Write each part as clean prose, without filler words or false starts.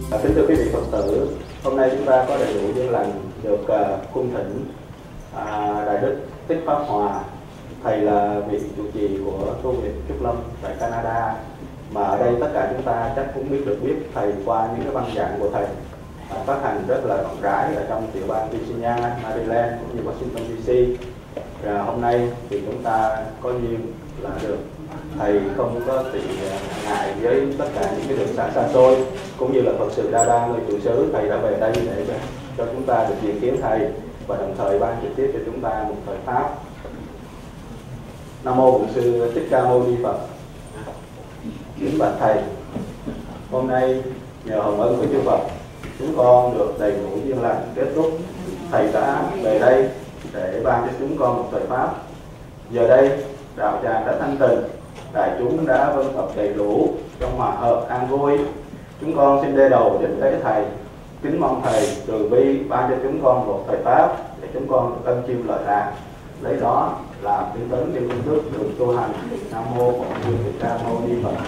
Kính thưa quý vị Phật tử, hôm nay chúng ta có đầy đủ duyên lành được cung thỉnh Đại Đức Thích Pháp Hòa, thầy là vị trụ trì của tu viện Trúc Lâm tại Canada, mà ở đây tất cả chúng ta chắc cũng biết thầy qua những cái băng giảng của thầy phát hành rất là rộng rãi ở trong tiểu bang Virginia, Maryland cũng như Washington DC. Và hôm nay thì chúng ta có duyên là được thầy không có sự ngại với tất cả những cái đường xa xôi, cũng như là Phật sự Đa Đa người trụ xứ, thầy đã về đây để cho chúng ta được diện kiến thầy và đồng thời ban trực tiếp cho chúng ta một thời pháp. Nam mô Bổn Sư Thích Ca Mâu Ni Phật. Kính bạch thầy, hôm nay nhờ hồng ân của chư Phật, chúng con được đầy đủ duyên lành kết thúc, thầy đã về đây để ban cho chúng con một thời pháp. Giờ đây đạo tràng đã thanh tịnh, đại chúng đã vâng tập đầy đủ trong hòa hợp an vui. Chúng con xin đê đầu đến tế thầy, kính mong thầy từ bi ban cho chúng con một thời pháp để chúng con được ân chiêm lợi lạc, lấy đó làm tinh tấn trên phương thức đường tu hành. Nam mô Bổn Sư Thích Ca Mâu Ni Phật.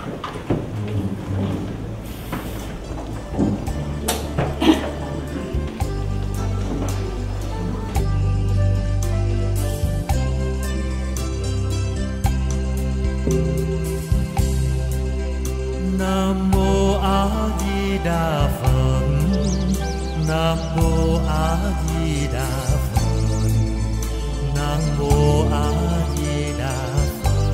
Nam mô A Di Đà Phật. Nam mô A Di Đà Phật. Nam mô A Di Đà Phật.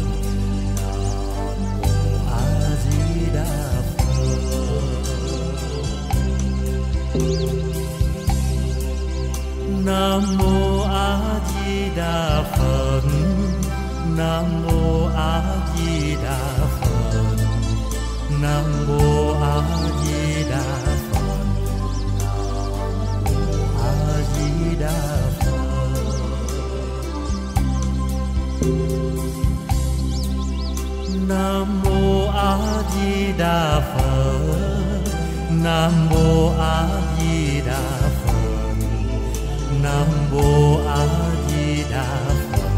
Nam mô A Di Đà Phật. Nam mô A Di Đà Phật. Nam mô A Di Đà Phật. Nam mô A Di Đà Phật. Nam mô A Di Đà Phật. Nam mô A Di Đà Phật.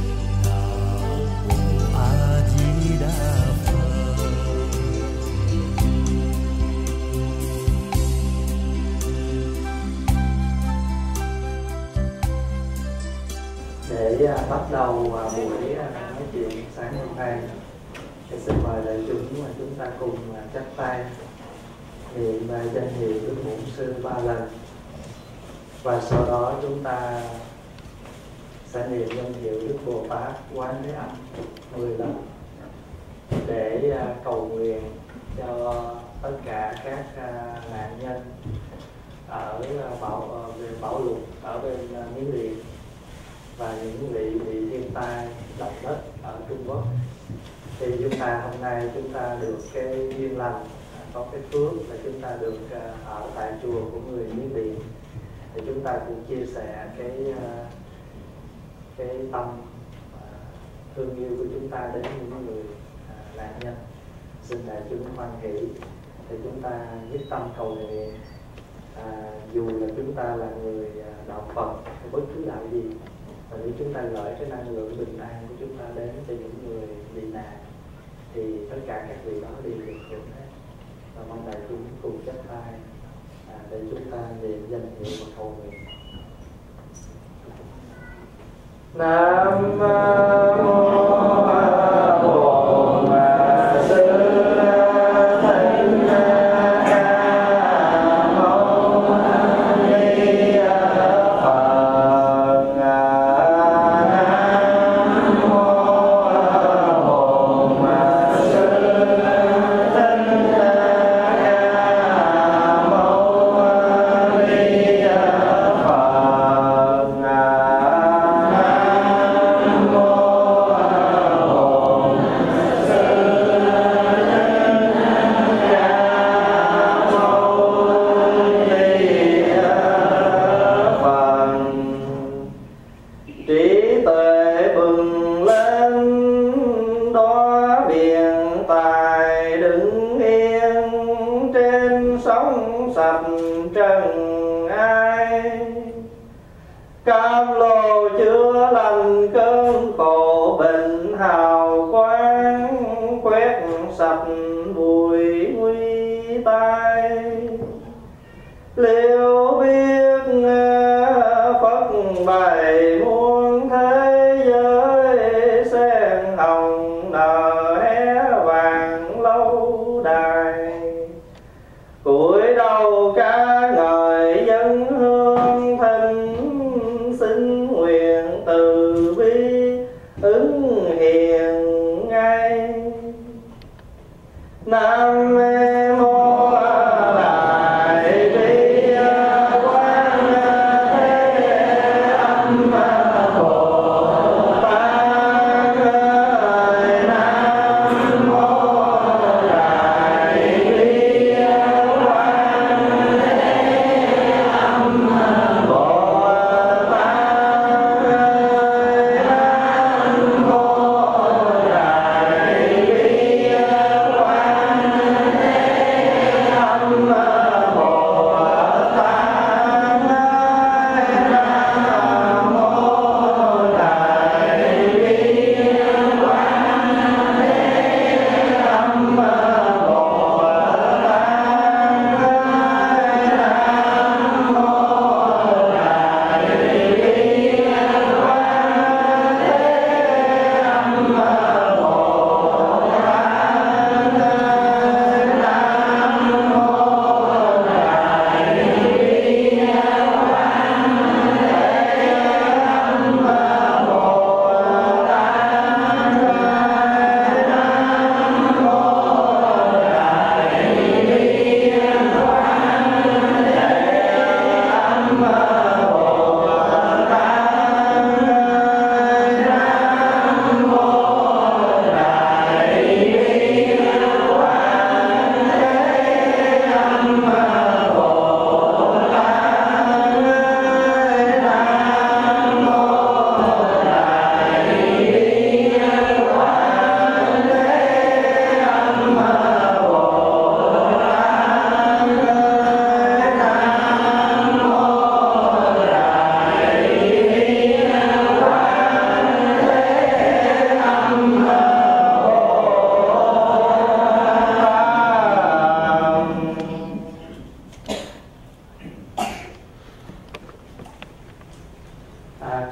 Để bắt đầu buổi nói chuyện sáng hôm nay, thì xin mời đại chúng mà chúng ta cùng chắp tay niệm danh hiệu Đức Bổn Sư 3 lần, và sau đó chúng ta sẽ niệm danh hiệu Đức Bồ Tát Quán Thế Âm 10 lần để cầu nguyện cho tất cả các nạn nhân ở bão lụt ở bên Miến Điện và những vị bị thiên tai động đất ở Trung Quốc. Thì chúng ta hôm nay chúng ta được cái duyên lành, có cái phước là chúng ta được ở tại chùa của người Miến Điện, thì chúng ta cùng chia sẻ cái tâm thương yêu của chúng ta đến những người nạn nhân. Xin đại chúng hoan hỷ thì chúng ta nhất tâm cầu nguyện, dù là chúng ta là người đạo Phật hay bất cứ đạo gì, và nếu chúng ta gửi cái năng lượng bình an của chúng ta đến cho những người bị nạn thì tất cả các vị đó đều được hưởng hết. Và mong đại chúng cùng chắp tay để chúng ta niệm danh hiệu và cầu nguyện. Nam mô cam lồ chữa lành cơn khổ bệnh hào quang, quét sạch bụi nguy tai.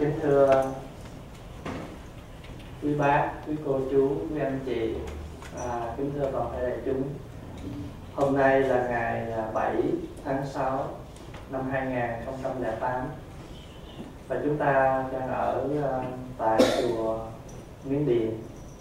Kính thưa quý bác, quý cô chú, quý anh chị, kính thưa toàn thể đại chúng. Hôm nay là ngày 7 tháng 6 năm 2008 và chúng ta đang ở tại chùa Miến Điện,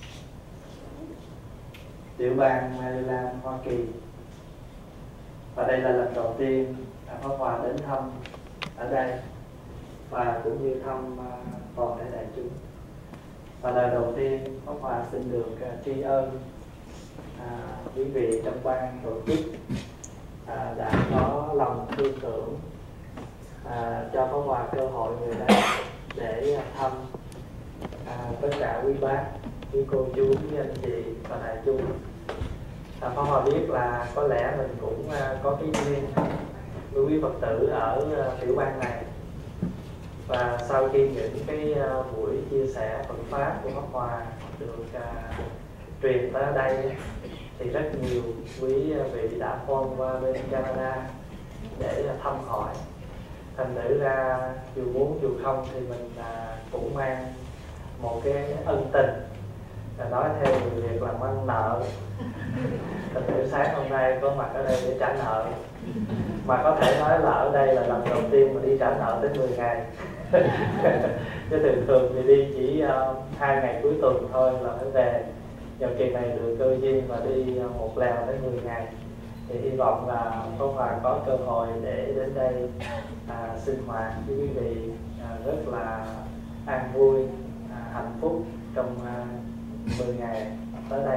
tiểu bang Maryland, Hoa Kỳ. Và đây là lần đầu tiên Pháp Hòa đến thăm ở đây và cũng như thăm toàn thể đại chúng. Và lời đầu tiên Pháp Hòa xin được tri ân quý vị trong ban tổ chức đã có lòng thương tưởng cho Pháp Hòa cơ hội người đây để thăm tất cả quý bác, quý cô chú, quý anh chị và đại chúng. Pháp Hòa biết là có lẽ mình cũng có cái duyên với quý Phật tử ở tiểu bang này. Và sau khi những cái buổi chia sẻ Phật Pháp của Pháp Hòa được truyền tới đây thì rất nhiều quý vị đã phone qua bên Canada để thăm hỏi. Thành thử ra dù muốn dù không thì mình cũng mang một cái ân tình, nói theo người Việt là mang nợ. Thành thử sáng hôm nay có mặt ở đây để trả nợ, mà có thể nói là ở đây là lần đầu tiên mà đi trả nợ tới 10 ngày. Chứ thường thường thì đi chỉ 2 ngày cuối tuần thôi là phải về. Giờ kỳ này được cơ duyên mà đi một lèo tới 10 ngày thì hy vọng là Pháp Hòa có cơ hội để đến đây sinh hoạt với quý vị rất là an vui, hạnh phúc trong 10 ngày tới đây.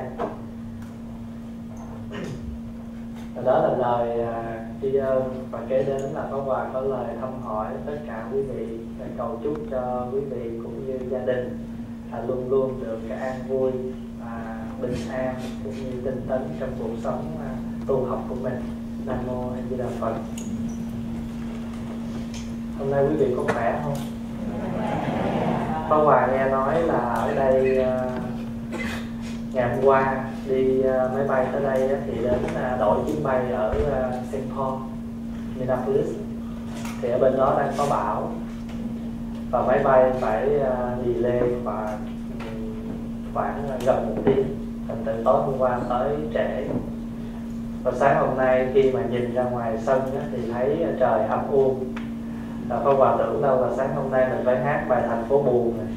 Đó là lời tri ân, và kế đến là Pháp Hòa có lời thăm hỏi tất cả quý vị, cầu chúc cho quý vị cũng như gia đình luôn luôn được an vui, bình an cũng như tinh tấn trong cuộc sống tu học của mình. Nam mô A Di Đà Phật. Hôm nay quý vị có khỏe không? Pháp Hòa nghe nói là ở đây ngày hôm qua đi máy bay tới đây thì đến đổi chuyến bay ở St. Paul, Minneapolis. Thì ở bên đó đang có bão và máy bay phải delay và khoảng gần 1 tiếng. Thành từ tối hôm qua tới trễ. Và sáng hôm nay khi mà nhìn ra ngoài sân thì thấy trời âm u. Pháp Hòa tưởng đâu là sáng hôm nay mình phải hát bài Thành Phố Buồn này.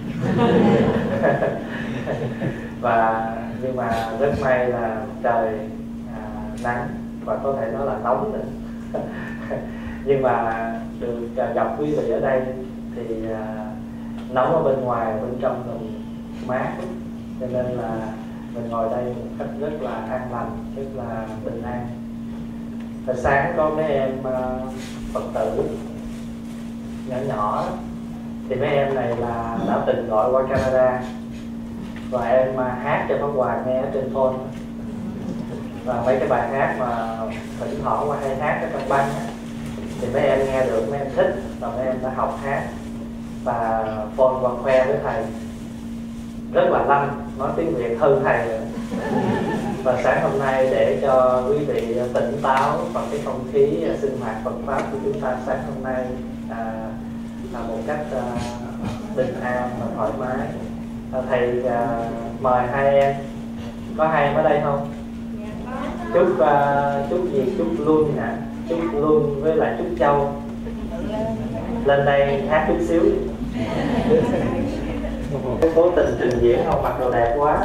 Và nhưng mà rất may là trời nắng và có thể nói là nóng nữa. Nhưng mà được gặp quý vị ở đây thì nóng ở bên ngoài, bên trong mình mát, cho nên là mình ngồi đây một cách rất là an lành, rất là bình an. Và sáng có mấy em Phật tử nhỏ nhỏ thì mấy em này là đã từng gọi qua Canada và em hát cho Pháp Hòa nghe ở trên phone. Và mấy cái bài hát mà thỉnh thoảng qua hay hát ở trong băng thì mấy em nghe được, mấy em thích và mấy em đã học hát và phone qua khoe với thầy rất là lanh, nói tiếng Việt hơn thầy rồi. Và sáng hôm nay để cho quý vị tỉnh táo bằng cái không khí sinh hoạt Phật Pháp của chúng ta sáng hôm nay là một cách bình an và thoải mái, thầy mời hai em, có hai em ở đây không? Chúc gì? Chúc Luân hả? Chúc Luân với lại Chúc Châu lên đây hát chút xíu. Cố tình trình diễn không, mặc đồ đẹp quá.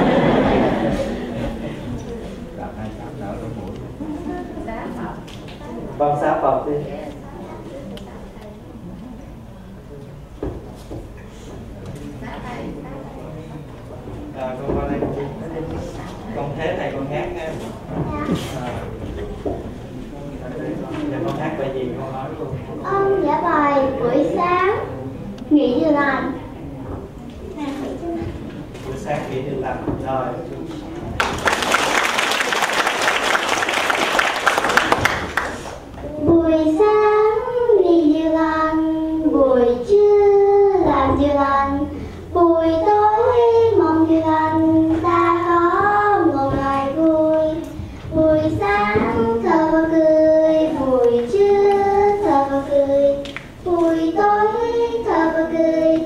Vâng, xá Phật đi. Con qua đây con thế thầy con hát nha. Giờ con hát bài gì con nói luôn. Ông giả bài buổi sáng nghỉ giờ lành. Buổi sáng nghỉ giờ lành rồi. Buổi sáng nghỉ giờ lành, buổi trưa làm giờ lành, buổi tối mong giờ lành, ta có một ngày vui. Buổi sáng thở và cười, buổi trưa thở và cười, buổi tối thở và cười,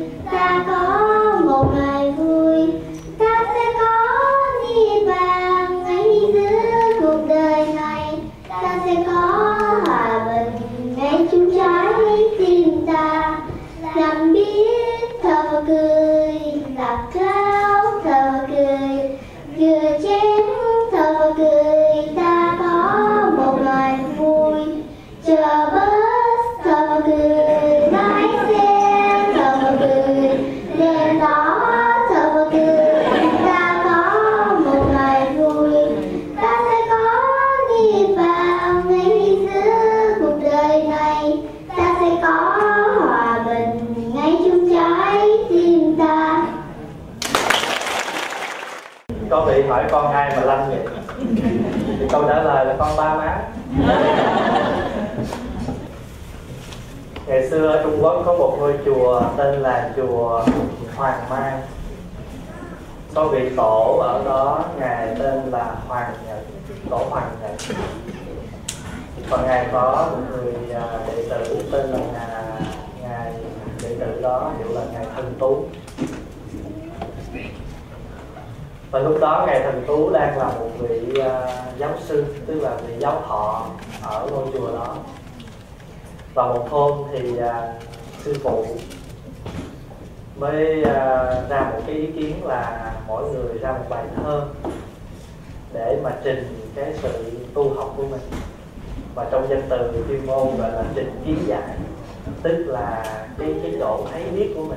hòa bình ngay chung trái tim ta. Làm biết thở và cười, lạc khao thở và cười, vừa chén thở và cười, ta có một ngày vui. Chờ bus thở và cười, lái xe thở và cười, đèn đỏ thở và cười, ta có một ngày vui. Ta sẽ có đi vào ngay giữa cuộc đời này, ta sẽ có hòa bình ngay trong trái tim ta. Có vị hỏi con ai mà lanh vậy? Thì câu trả lời là con ba má. Ngày xưa ở Trung Quốc có một ngôi chùa tên là chùa Hoàng Mai. Có vị tổ ở đó, ngài tên là Hoàng Nhật, tổ Hoàng Nhật. Và ngài có một người đệ tử tên là ngài đệ tử đó hiệu là ngài Thần Tú. Và lúc đó ngài Thần Tú đang là một vị giáo sư, tức là vị giáo thọ ở ngôi chùa đó. Và một hôm thì sư phụ mới ra một cái ý kiến là mỗi người ra một bài thơ để mà trình cái sự tu học của mình. Và trong danh từ chuyên môn gọi là trình kiến giải, tức là cái chỗ thấy biết của mình.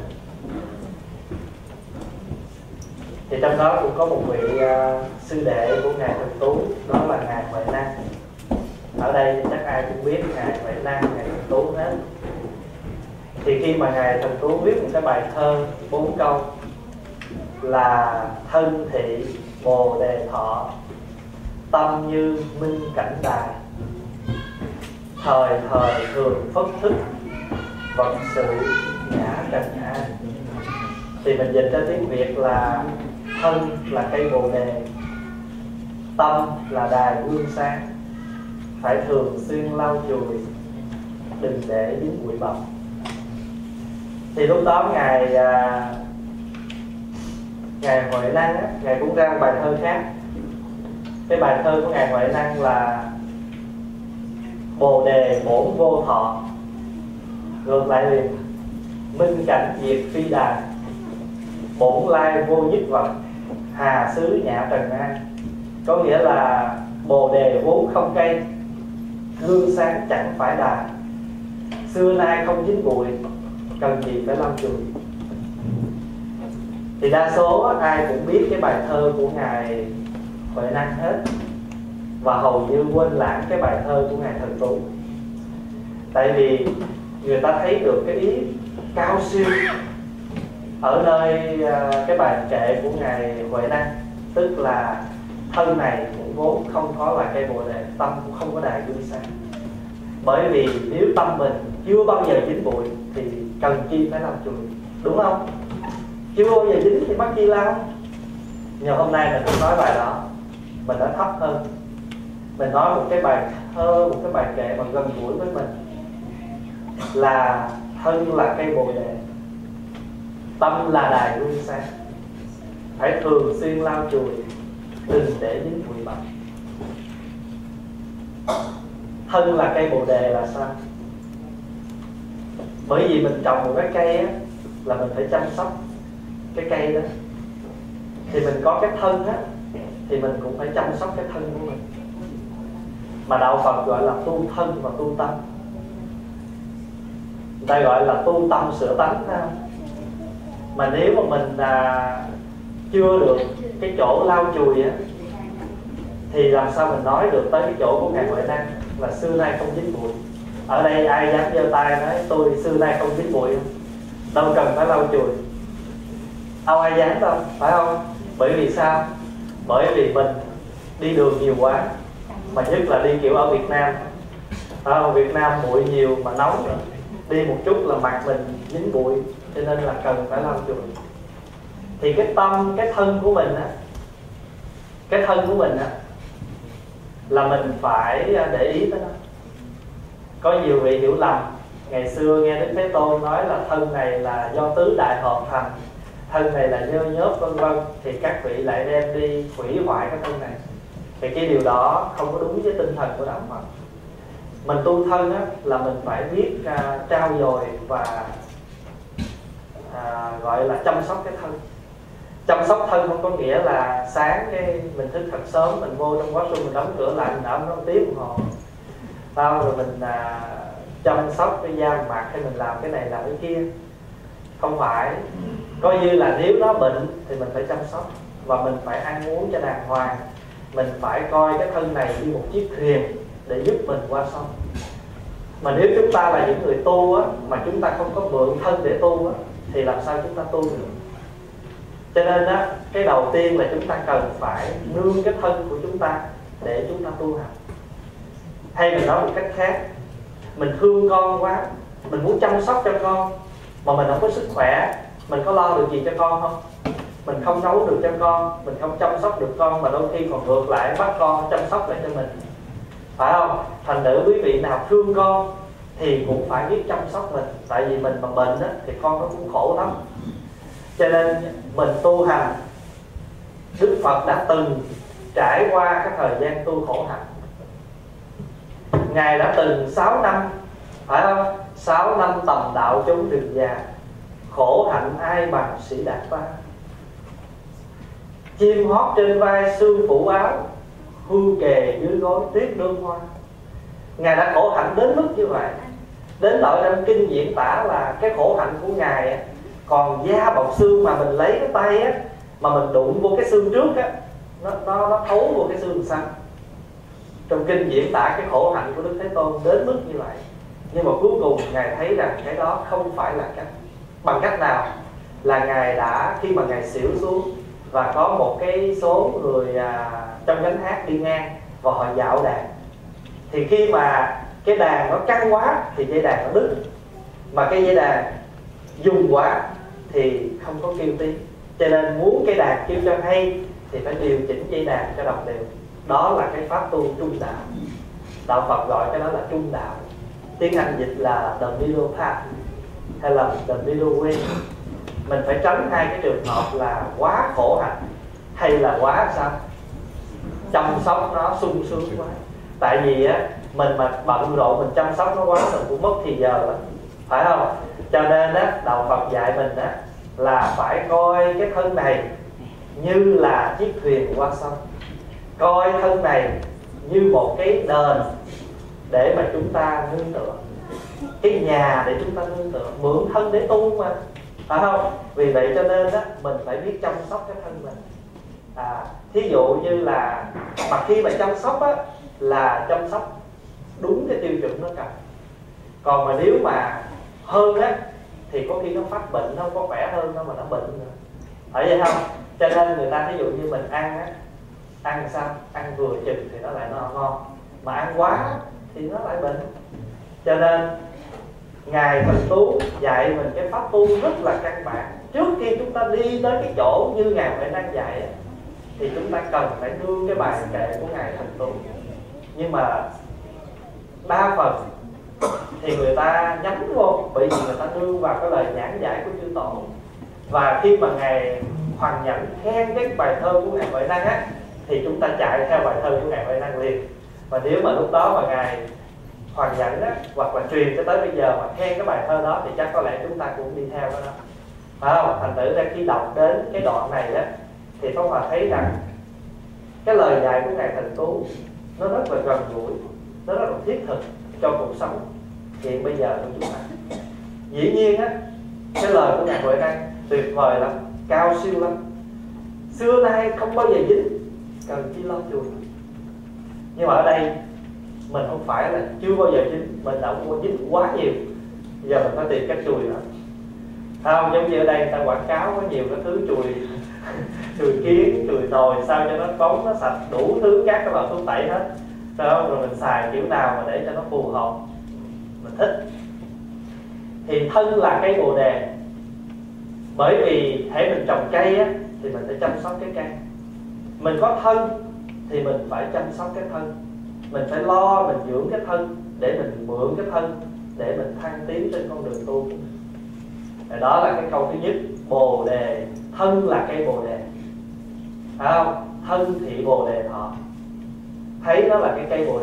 Thì trong đó cũng có một vị sư đệ của ngài Thần Tú, đó là ngài Huệ Năng. Ở đây chắc ai cũng biết ngài Huệ Năng, ngài Thần Tú hết. Thì khi mà ngài Thần Tú viết một cái bài thơ 4 câu là thân thị bồ đề thọ, tâm như minh cảnh đài, thời thời thường phất thức, vật sự nhã trần an. Thì mình dịch ra tiếng Việt là thân là cây bồ đề, tâm là đài gương sáng, phải thường xuyên lau chùi, đừng để dính bụi bặm. Thì lúc đó ngài Huệ Năng á, ngài cũng ra một bài thơ khác. Cái bài thơ của ngài Huệ Năng là bồ đề bổn vô thọ, ngược lại liền minh cảnh diệt phi đài, bổn lai vô nhất vật, hà xứ nhã trần an. Có nghĩa là bồ đề vốn không cây, gương sáng chẳng phải đài, xưa nay không dính bụi, cần gì phải lau chùi. Thì đa số ai cũng biết cái bài thơ của ngài Huệ Năng hết, và hầu như quên lãng cái bài thơ của ngài Thần Tú. Tại vì người ta thấy được cái ý cao siêu ở nơi cái bài kệ của ngài Huệ Năng, tức là thân này cũng vốn không có là cây bồ đề, tâm cũng không có đài gương sáng. Bởi vì nếu tâm mình chưa bao giờ dính bụi thì cần chi phải làm chùi, đúng không? Chưa bao giờ dính thì mắc chi lau. Nhưng hôm nay mình cũng nói bài đó, mình đã thấp hơn. Mình nói một cái bài thơ, một cái bài kệ mà gần gũi với mình, là thân là cây bồ đề, tâm là đài gương sáng, phải thường xuyên lau chùi, đừng để dính bụi bặm. Thân là cây bồ đề là sao? Bởi vì mình trồng một cái cây á, là mình phải chăm sóc cái cây đó. Thì mình có cái thân á, thì mình cũng phải chăm sóc cái thân của mình. Mà đạo Phật gọi là tu thân và tu tâm. Người ta gọi là tu tâm sửa tánh, phải không? Mà nếu mà mình chưa được cái chỗ lau chùi á, thì làm sao mình nói được tới cái chỗ của ngài Huệ Năng là xưa nay không dính bụi. Ở đây ai dám giơ tay nói tôi xưa nay không dính bụi không? Đâu cần phải lau chùi. Đâu ai dám đâu, phải không? Bởi vì sao? Bởi vì mình đi đường nhiều quá, mà nhất là đi kiểu ở Việt Nam. Ở Việt Nam bụi nhiều mà nóng nữa, đi một chút là mặt mình dính bụi, cho nên là cần phải lau chùi. Thì cái tâm, cái thân của mình á, cái thân của mình á, là mình phải để ý tới nó. Có nhiều vị hiểu lầm. Ngày xưa nghe Đức Thế Tôn nói là thân này là do tứ đại hợp thành, thân này là nhơ nhớp vân vân, thì các vị lại đem đi hủy hoại cái thân này. Thì cái điều đó không có đúng với tinh thần của đạo Phật. Mình tu thân á, là mình phải biết trao dồi và gọi là chăm sóc cái thân. Chăm sóc thân không có nghĩa là sáng cái mình thức thật sớm, mình vô trong washroom mình đóng cửa lại, mình ở nó 1 tiếng đồng hồ, rồi mình chăm sóc cái da mặt hay mình làm cái này làm cái kia. Không phải. Coi như là nếu nó bệnh thì mình phải chăm sóc, và mình phải ăn uống cho đàng hoàng. Mình phải coi cái thân này như một chiếc thuyền để giúp mình qua sông. Mà nếu chúng ta là những người tu á, mà chúng ta không có mượn thân để tu á, thì làm sao chúng ta tu được? Cho nên á, cái đầu tiên là chúng ta cần phải nương cái thân của chúng ta để chúng ta tu hành. Hay mình nói một cách khác, mình thương con quá, mình muốn chăm sóc cho con, mà mình không có sức khỏe, mình có lo được gì cho con không? Mình không nấu được cho con, mình không chăm sóc được con, mà đôi khi còn ngược lại bắt con chăm sóc lại cho mình, phải không? Thành thử quý vị nào thương con thì cũng phải biết chăm sóc mình. Tại vì mình mà bệnh á, thì con nó cũng khổ lắm. Cho nên mình tu hành, Đức Phật đã từng trải qua cái thời gian tu khổ hạnh. Ngài đã từng 6 năm, phải không? 6 năm tầm đạo chốn rừng già, khổ hạnh ai bằng sĩ Đạt Ba. Chim hót trên vai sương phủ áo, hương kề dưới gối tuyết đơm hoa. Ngài đã khổ hạnh đến mức như vậy, đến nỗi trong kinh diễn tả là cái khổ hạnh của Ngài còn da bọc xương, mà mình lấy cái tay á, mà mình đụng vô cái xương trước á, nó thấu vô cái xương xanh. Trong kinh diễn tả cái khổ hạnh của Đức Thế Tôn đến mức như vậy. Nhưng mà cuối cùng Ngài thấy rằng cái đó không phải là cách. Bằng cách nào? Là Ngài đã, khi mà Ngài xỉu xuống và có một cái số người trong gánh hát đi ngang và họ dạo đàn, thì khi mà cái đàn nó căng quá thì dây đàn nó đứt, mà cái dây đàn dùng quá thì không có kêu tiếng. Cho nên muốn cái đàn kêu cho hay thì phải điều chỉnh dây đàn cho đồng đều. Đó là cái pháp tu trung đạo. Đạo Phật gọi cái đó là trung đạo. Tiếng Anh dịch là the middle path hay là the middle way. Mình phải tránh hai cái trường hợp là quá khổ hạnh hay là quá sao chăm sóc nó sung sướng quá. Tại vì á, mình mà bận rộn mình chăm sóc nó quá mình cũng mất thì giờ lắm, phải không? Cho nên á, Đạo Phật dạy mình á, là phải coi cái thân này như là chiếc thuyền qua sông, coi thân này như một cái đền để mà chúng ta nương tựa, cái nhà để chúng ta nương tựa, mượn thân để tu mà, phải không? Vì vậy cho nên á, mình phải biết chăm sóc cái thân mình. Thí dụ như là mà khi mà chăm sóc á, là chăm sóc đúng cái tiêu chuẩn nó cần. Còn mà nếu mà hơn á, thì có khi nó phát bệnh, nó không có khỏe hơn đâu mà nó bệnh nữa, phải vậy không? Cho nên người ta ví dụ như mình ăn á, ăn sao? Ăn vừa chừng thì nó lại ngon, mà ăn quá thì nó lại bệnh. Cho nên Ngài Thần Tú dạy mình cái pháp tu rất là căn bản. Trước khi chúng ta đi tới cái chỗ như Ngài Huệ Năng dạy á, thì chúng ta cần phải nương cái bài kệ của Ngài Thần Tú. Nhưng mà đa phần thì người ta nhắm vô, bởi vì người ta nương vào cái lời giảng giải của chư tổ. Và khi mà Ngài Hoàng Nhẫn khen cái bài thơ của Ngài Huệ Năng á, thì chúng ta chạy theo bài thơ của Ngài Huệ Năng liền. Và nếu mà lúc đó mà Ngài Hoàng Nhẫn á, hoặc là truyền cho tới bây giờ mà khen cái bài thơ đó, thì chắc có lẽ chúng ta cũng đi theo cái đó, phải không? Thành thử ra khi đọc đến cái đoạn này á, thì Pháp Hòa thấy rằng cái lời dạy của Ngài Thần Tú nó rất là gần gũi, nó rất là thiết thực cho cuộc sống hiện bây giờ của chúng ta. Dĩ nhiên á, cái lời của Ngài Huệ Năng tuyệt vời lắm, cao siêu lắm, xưa nay không bao giờ dính, cần chi lo chùi. Nhưng mà ở đây mình không phải là chưa bao giờ dính, mình đã dính quá nhiều, bây giờ mình phải tìm cách chùi nó, không? Giống như ở đây người ta quảng cáo có nhiều cái thứ chùi chùi kiến, chùi nồi sao cho nó bóng, nó sạch, đủ thứ các cái loại thuốc tẩy hết, phải không? Rồi mình xài kiểu nào mà để cho nó phù hợp, mình thích. Thì thân là cây bồ đề. Bởi vì hễ mình trồng cây á, thì mình phải chăm sóc cái cây. Mình có thân thì mình phải chăm sóc cái thân. Mình phải lo, mình dưỡng cái thân, để mình mượn cái thân để mình thăng tiến trên con đường tu. Đó là cái câu thứ nhất, bồ đề. Thân là cây bồ đề, phải không? Thân thị bồ đề thọ. Thấy nó là cái cây bồ đề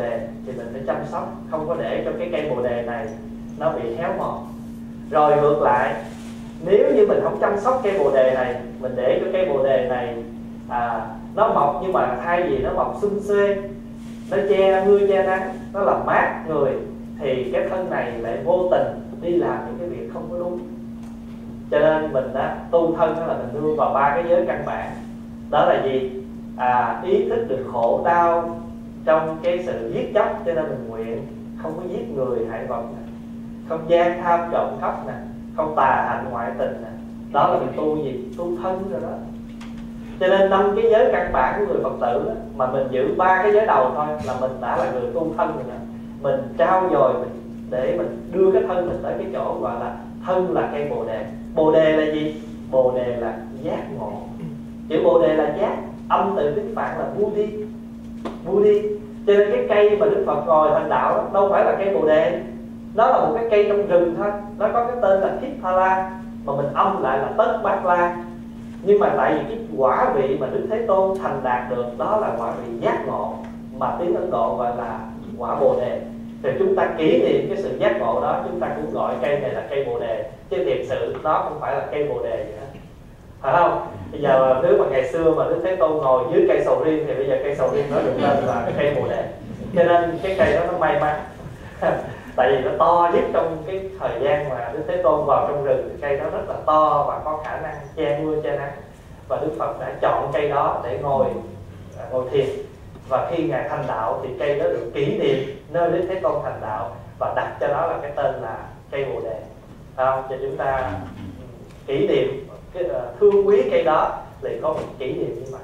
thì mình phải chăm sóc, không có để cho cái cây bồ đề này nó bị héo mòn. Rồi ngược lại, nếu như mình không chăm sóc cây bồ đề này, mình để cho cây bồ đề này nó mọc, nhưng mà thay vì nó mọc xum xuê, nó che mưa che nắng, nó làm mát người, thì cái thân này lại vô tình đi làm những cái việc không có đúng. Cho nên mình tu thân là mình nương vào 3 cái giới căn bản. Đó là gì? Ý thức được khổ đau trong cái sự giết chóc, cho nên mình nguyện không có giết người hại vật nè, không gian tham trộm cắp nè, không tà hạnh ngoại tình nè. Đó là mình tu gì? Tu thân rồi đó. Cho nên 5 cái giới căn bản của người Phật tử đó, mà mình giữ 3 cái giới đầu thôi là mình đã là người tu thân rồi nè. Mình trao dồi mình để mình đưa cái thân mình tới cái chỗ gọi là thân là cây bồ đề. Bồ đề là gì? Bồ đề là giác ngộ. Chữ bồ đề là giác, âm từ tiếng Phạn là Budi. Cho nên cái cây mà Đức Phật ngồi thành đạo đó, đâu phải là cây bồ đề. Nó là một cái cây trong rừng thôi. Nó có cái tên là Thiphala, mà mình âm lại là Tất Bát La. Nhưng mà tại vì cái quả vị mà Đức Thế Tôn thành đạt được, đó là quả vị giác ngộ, mà tiếng Ấn Độ gọi là quả bồ đề. Thì chúng ta kỷ niệm cái sự giác ngộ đó, chúng ta cũng gọi cây này là cây bồ đề, chứ thiệt sự nó không phải là cây bồ đề gì hết, phải không? Bây giờ nếu mà ngày xưa mà Đức Thế Tôn ngồi dưới cây sầu riêng thì bây giờ cây sầu riêng nó được lên là cái cây bồ đề. Cho nên cái cây đó nó may mắn tại vì nó to nhất trong cái thời gian mà Đức Thế Tôn vào trong rừng, thì cây đó rất là to và có khả năng che mưa che nắng, và Đức Phật đã chọn cây đó để ngồi thiền. Và khi Ngài thành đạo thì cây đó được kỷ niệm nơi Đức Thế Tôn thành đạo, và đặt cho nó là cái tên là cây bồ đề. Cho chúng ta kỷ niệm, thương quý cây đó lại có một kỷ niệm như vậy.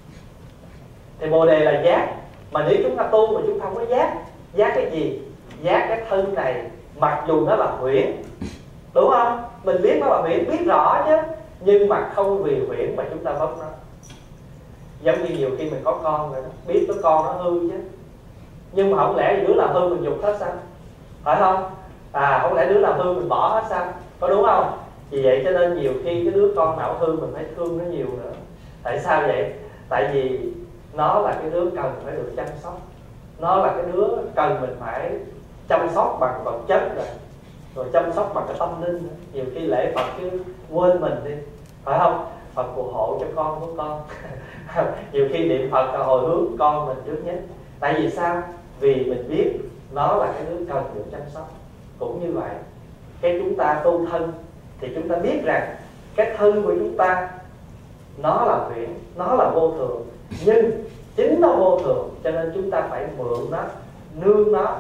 Thì bồ đề là giác. Mà nếu chúng ta tu mà chúng ta không có giác cái gì? Giác cái thân này, mặc dù nó là huyễn, đúng không? Mình biết nó là huyễn, biết rõ chứ, nhưng mà không vì huyễn mà chúng ta bóc nó. Giống như nhiều khi mình có con rồi đó, biết có con nó hư chứ, nhưng mà không lẽ đứa nào hư mình dục hết sao? Phải không? Không lẽ đứa nào hư mình bỏ hết sao? Có đúng không? Vì vậy cho nên nhiều khi cái đứa con nào hư mình phải thương nó nhiều nữa. Tại sao vậy? Tại vì nó là cái đứa cần phải được chăm sóc. Nó là cái đứa cần mình phải chăm sóc bằng vật chất rồi chăm sóc bằng cái tâm linh nữa. Nhiều khi lễ Phật chứ quên mình đi, phải không? Phật phù hộ cho con của con nhiều khi niệm Phật là hồi hướng con mình trước nhất. Tại vì sao? Vì mình biết nó là cái đứa cần được chăm sóc. Cũng như vậy, cái chúng ta tu thân thì chúng ta biết rằng cái thân của chúng ta nó là huyễn, nó là vô thường, nhưng chính nó vô thường, cho nên chúng ta phải mượn nó, nương nó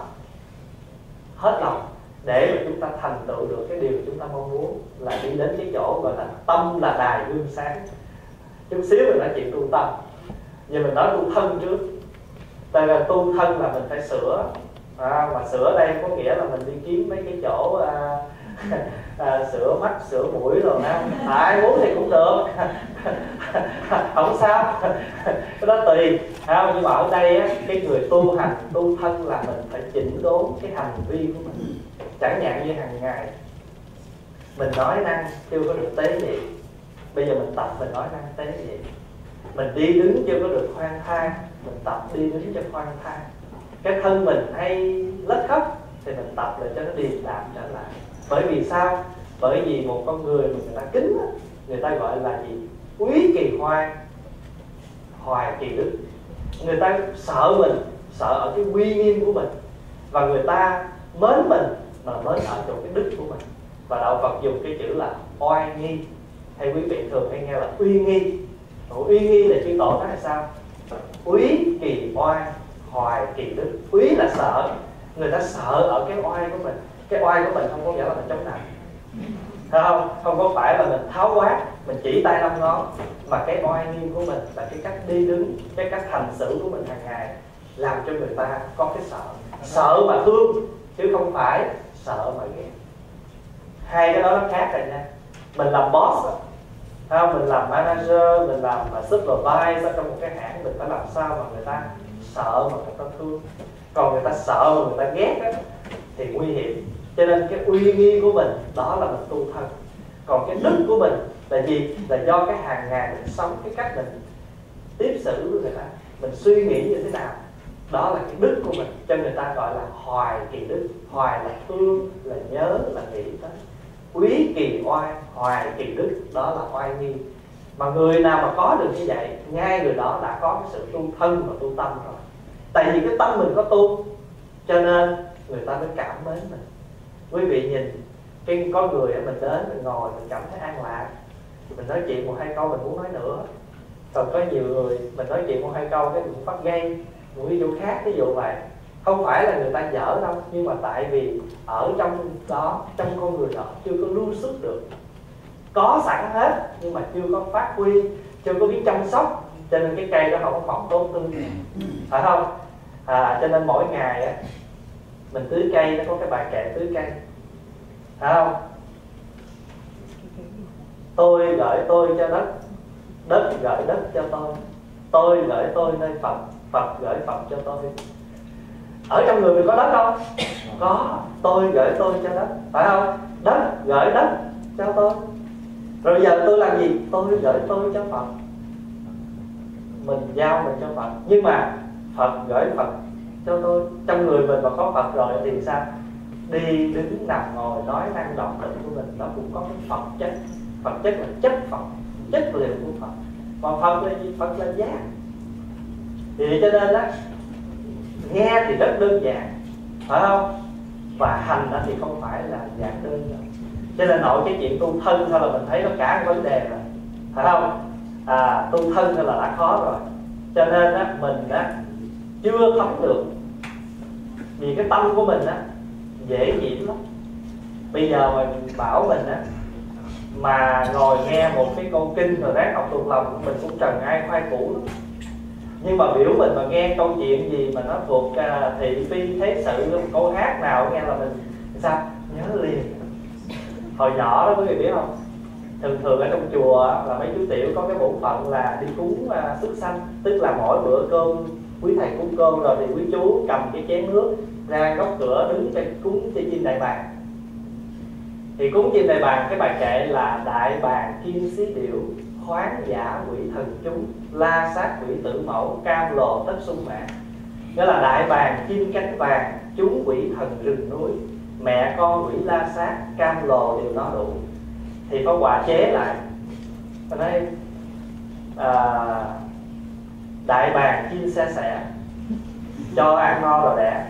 hết lòng để mà chúng ta thành tựu được cái điều chúng ta mong muốn, là đi đến cái chỗ gọi là tâm là đài gương sáng. Chút xíu mình nói chuyện tu tâm, giờ mình nói tu thân trước. Tại là tu thân là mình phải sửa, mà sửa đây có nghĩa là mình đi kiếm mấy cái chỗ sửa mắt, sửa mũi rồi ha. Ai muốn thì cũng được không sao cái đó tùy. Nhưng mà ở đây á, cái người tu hành, tu thân là mình phải chỉnh đốn cái hành vi của mình. Chẳng hạn như hàng ngày mình nói năng chưa có được tế nhị, bây giờ mình tập mình nói năng tế nhị. Mình đi đứng chưa có được khoan thai, mình tập đi đứng cho khoan thai. Cái thân mình hay lất khóc thì mình tập để cho nó điềm đạm trở lại. Bởi vì sao? Bởi vì một con người mà người ta kính á, người ta gọi là gì? Quý kỳ hoài, hoài kỳ đức. Người ta sợ mình, sợ ở cái uy nghiêm của mình, và người ta mến mình mà mến ở chỗ cái đức của mình. Và đạo Phật dùng cái chữ là oai nghi, hay quý vị thường hay nghe là uy nghi. Uy nghi là chư tổ nói là sao? Úy kỳ oai, hoài kỳ đức. Úy là sợ, người ta sợ ở cái oai của mình. Cái oai của mình không có nghĩa là mình chống nạnh, thấy không? Không có phải là mình tháo quát, mình chỉ tay năm ngón, mà cái oai nghiêm của mình là cái cách đi đứng, cái cách hành xử của mình hàng ngày, làm cho người ta có cái sợ. Sợ mà thương, chứ không phải sợ mà ghét. Hai cái đó nó khác rồi nha. Mình làm boss, mình làm manager, mình làm supervisor trong một cái hãng, mình phải làm sao mà người ta sợ mà người ta thương. Còn người ta sợ mà người ta ghét đó, thì nguy hiểm. Cho nên cái uy nghi của mình đó là mình tu thân. Còn cái đức của mình là gì? Là do cái hàng ngày mình sống, cái cách mình tiếp xử với người ta, mình suy nghĩ như thế nào, Đó là cái đức của mình, cho người ta gọi là hoài kỳ đức. Hoài là thương, là nhớ, là nghĩ tới. Quý kỳ oai, hoài kỳ đức, đó là oai nghi. Mà người nào mà có được như vậy, ngay người đó đã có cái sự tu thân và tu tâm rồi. Tại vì cái tâm mình có tu, cho nên người ta mới cảm mến mình. Quý vị nhìn, cái có người mình đến, mình ngồi, mình cảm thấy an lạc, mình nói chuyện một hai câu mình muốn nói nữa. Còn có nhiều người mình nói chuyện một hai câu cái mình phát gây một ví dụ khác, ví dụ vậy. Không phải là người ta dở đâu, nhưng mà tại vì ở trong đó, trong con người đó chưa có lưu xuất được. Có sẵn hết nhưng mà chưa có phát huy, chưa có biết chăm sóc, cho nên cái cây đó không có mọc tốt tươi, phải không? Cho nên mỗi ngày á, mình tưới cây, nó có cái bài kệ tưới cây, phải không? Tôi gửi tôi cho đất, đất gửi đất cho tôi gửi tôi nơi Phật, Phật gửi Phật cho tôi. Ở trong người mình có đất không? Có. Tôi gửi tôi cho đất, phải không? Đất gửi đất cho tôi. Rồi giờ tôi làm gì? Tôi gửi tôi cho Phật, mình giao mình cho Phật. Nhưng mà Phật gửi Phật cho tôi. Trong người mình mà có Phật rồi thì sao? Đi, đứng, nằm, ngồi, nói, năng, động, tĩnh của mình nó cũng có cái Phật chất. Phật chất là chất Phật, chất liệu của Phật. Còn Phật là gì? Phật là giác. Thì cho nên đó, nghe thì rất đơn giản, phải không? Và hành đó thì không phải là giản đơn rồi. Cho nên nội cái chuyện tu thân thôi là mình thấy nó cả vấn đề rồi, phải không? Tu thân thôi là đã khó rồi. Cho nên á, mình á, chưa thấm được. Vì cái tâm của mình á, dễ nhiễm lắm. Bây giờ mà bảo mình á, mà ngồi nghe một cái câu kinh rồi ráng học thuộc lòng, mình cũng trần ai khoai củ lắm. Nhưng mà biểu mình mà nghe câu chuyện gì mà nó thuộc thị phi thế sự, một câu hát nào nghe là mình sao? Nhớ liền. Hồi nhỏ đó quý vị biết không? Thường ở trong chùa là mấy chú tiểu có cái bổn phận là đi cúng súc sanh. Tức là mỗi bữa cơm, quý thầy cúng cơm rồi thì quý chú cầm cái chén nước ra góc cửa đứng để cúng trên đại bàng. Thì cúng trên đại bàng, cái bài kệ là đại bàng kim xí điệu, khoáng giả quỷ thần chúng, la sát quỷ tử mẫu, cam lồ tất sung mẹ. Nghĩa là đại bàng chim cánh vàng, chúng quỷ thần rừng núi, mẹ con quỷ la sát, cam lồ đều no đủ. Thì có quả chế lại, ta nói đại bàng chim xe sẻ, cho ăn no rồi đẻ,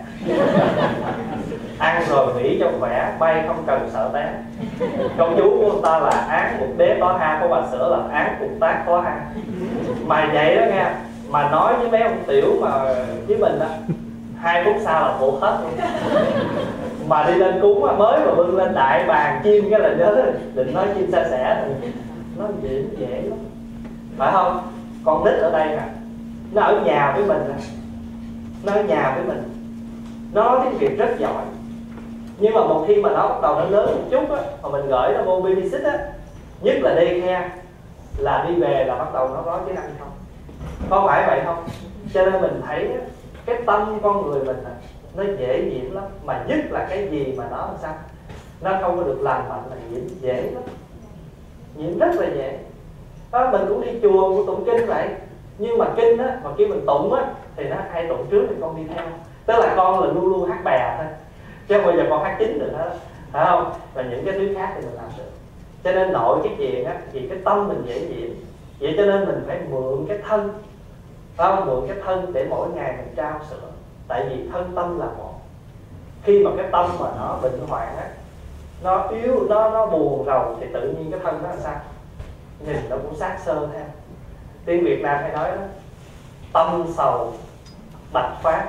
ăn rồi nghỉ cho khỏe, bay không cần sợ té. Câu chú của người ta là án một đế có ha, có bà sữa là án một tác có ha. Mà vậy đó nghe, mà nói với mấy ông tiểu mà với mình á, 2 phút sau là thuộc hết luôn. Mà đi lên cúng mới mà bưng lên đại bàng chim cái là nhớ định nói chim xa xẻ thì nó dễ lắm, phải không? Con nít ở đây nè, nó ở nhà với mình nè, nó ở nhà với mình, nó nói tiếng Việt rất giỏi. Nhưng mà một khi mà nó bắt đầu nó lớn một chút á, mà mình gửi nó vô babysit á, nhất là daycare, là đi về là bắt đầu nó nói tiếng Anh không? Có phải vậy không? Cho nên mình thấy á, cái tâm con người mình nó dễ nhiễm lắm. Mà nhất là cái gì mà nó làm sao nó không có được lành mạnh là nhiễm dễ lắm, nhiễm rất là dễ đó. Mình cũng đi chùa của tụng kinh vậy, nhưng mà kinh á, mà khi mình tụng á thì nó ai tụng trước thì con đi theo. Tức là con là luôn luôn hát bè thôi, chứ không bao giờ con hát chính được hết, phải không? Và những cái thứ khác thì mình làm được. Cho nên nội cái chuyện á, vì cái tâm mình dễ nhiễm, vậy cho nên mình phải mượn cái thân, phải không? Mượn cái thân để mỗi ngày mình trao sữa. Tại vì thân tâm là một. Khi mà cái tâm mà nó bệnh hoạn á, nó yếu, nó buồn rầu thì tự nhiên cái thân nó làm sao? Nhìn nó cũng xác sơ theo. Tiếng Việt Nam hay nói đó, tâm sầu bạch phát.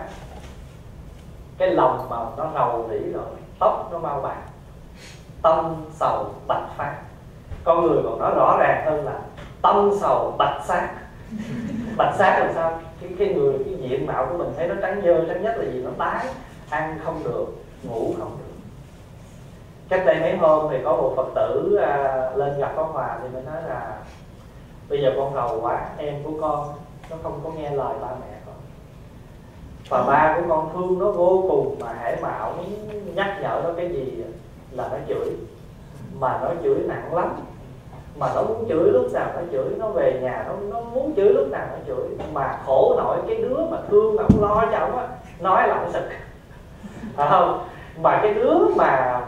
Cái lòng mà nó rầu rĩ rồi, tóc nó mau bạc. Tâm sầu bạch phát. Con người còn nói rõ ràng hơn là tâm sầu bạch sát. Bạch sát làm sao? Cái người, cái diện mạo của mình thấy nó trắng nhơ, trắng nhất là gì? Nó tái, ăn không được, ngủ không được. Cách đây mấy hôm thì có một Phật tử lên gặp Pháp Hòa thì mới nói là bây giờ con rầu quá, em của con nó không có nghe lời ba mẹ con, và ba của con thương nó vô cùng, mà hễ mạo nhắc nhở nó cái gì là nó chửi, mà nó chửi nặng lắm. mà nó muốn chửi lúc nào nó chửi, nó về nhà nó muốn chửi lúc nào nó chửi, mà khổ nổi cái đứa mà thương mà không lo cho ổng á, nói là ổng sực, phải không? Mà cái đứa mà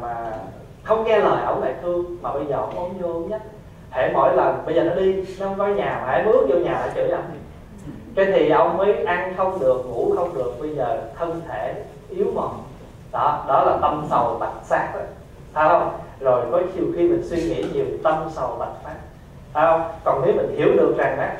không nghe lời ổng lại thương, mà bây giờ ổng vô nhất, hễ mỗi lần bây giờ nó đi nó không có nhà, mà hễ bước vô nhà lại chửi ổng, cái thì ông mới ăn không được, ngủ không được, bây giờ thân thể yếu mòn. Đó là tâm sầu bạch sát đó, phải không? Rồi có nhiều khi mình suy nghĩ nhiều, tâm sầu bạch phát, phải không? Còn nếu mình hiểu được rằng á,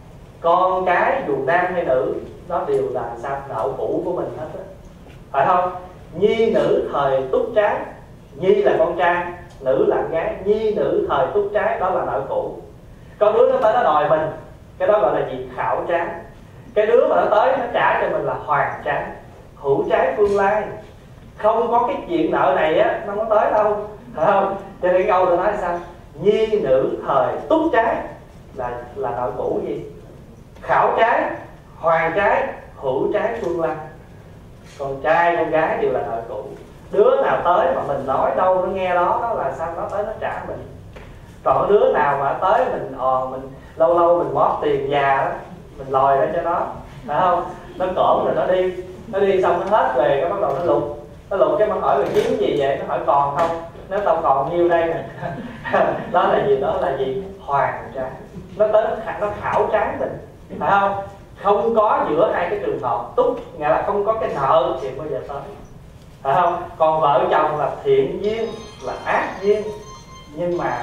con cái dù nam hay nữ nó đều là sao, nợ cũ của mình hết á, phải không? Nhi nữ thời túc trái, nhi là con trai, nữ là con gái, nhi nữ thời túc trái, đó là nợ cũ. Có đứa nó tới nó đòi mình, cái đó gọi là gì? Khảo trái. Cái đứa mà nó tới nó trả cho mình là hoàn trái, hữu trái phương lai. Không có cái chuyện nợ này á, nó không có tới đâu, phải không? Cho nên câu tôi nói sao? Nhi nữ thời túc trái là nợ cũ gì? Khảo trái, hoàn trái, hữu trái phương lai. Con trai con gái đều là nợ cũ. Đứa nào tới mà mình nói đâu nó nghe đó, đó là sao? Nó tới nó trả mình. Còn đứa nào mà tới mình lâu lâu mình mót tiền già đó, mình lòi ra cho nó, phải không? Nó cỡm rồi nó đi xong nó hết về, cái bắt đầu nó lục cái nó hỏi mày kiếm gì vậy, nó hỏi còn không, nếu tao còn nhiêu đây nè. Đó là gì? Đó là gì? Hoàn trái. Nó tới nó khảo trái mình, phải không? Không có giữa hai cái trường hợp túc, nghĩa là không có cái nợ thì bao giờ tới, phải không? Còn vợ chồng là thiện duyên, là ác duyên, nhưng mà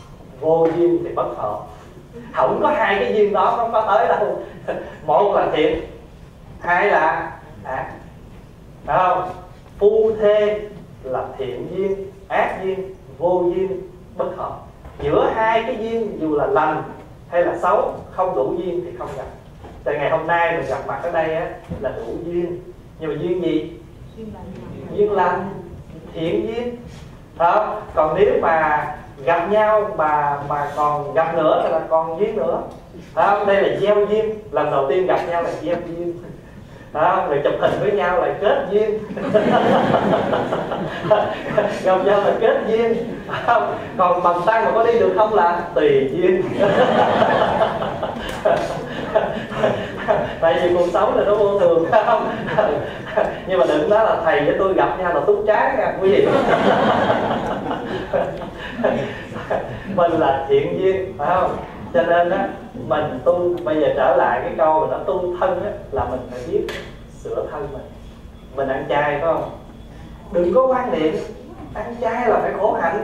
vô duyên thì bất hợp. Không có hai cái duyên đó, không có tới đâu. Một là thiện, hai là ác, phải không? Phu thê là thiện duyên, ác duyên, vô duyên, bất hợp. Giữa hai cái duyên dù là lành hay là xấu, không đủ duyên thì không gặp. Từ ngày hôm nay mình gặp mặt ở đây á, là đủ duyên. Nhưng mà duyên gì? Duyên lành, thiện duyên, phải không? Còn nếu mà gặp nhau mà còn gặp nữa thì là còn duyên nữa, phải không? Đây là gieo duyên. Lần đầu tiên gặp nhau là gieo duyên, phải không? Rồi chụp hình với nhau là kết duyên. Gặp nhau là kết duyên, phải không? Còn bằng tay mà có đi được không là tùy duyên. Tại vì cuộc sống là nó vô thường, phải không? Nhưng mà đừng nói là thầy với tôi gặp nhau là túc trái nha quý vị. Mình là thiện duyên, phải không? Cho nên á, mình tu, bây giờ trở lại cái câu mà nó tu thân á, là mình phải biết sửa thân mình. Mình ăn chay, phải không? Đừng có quan niệm ăn chay là phải khổ hạnh.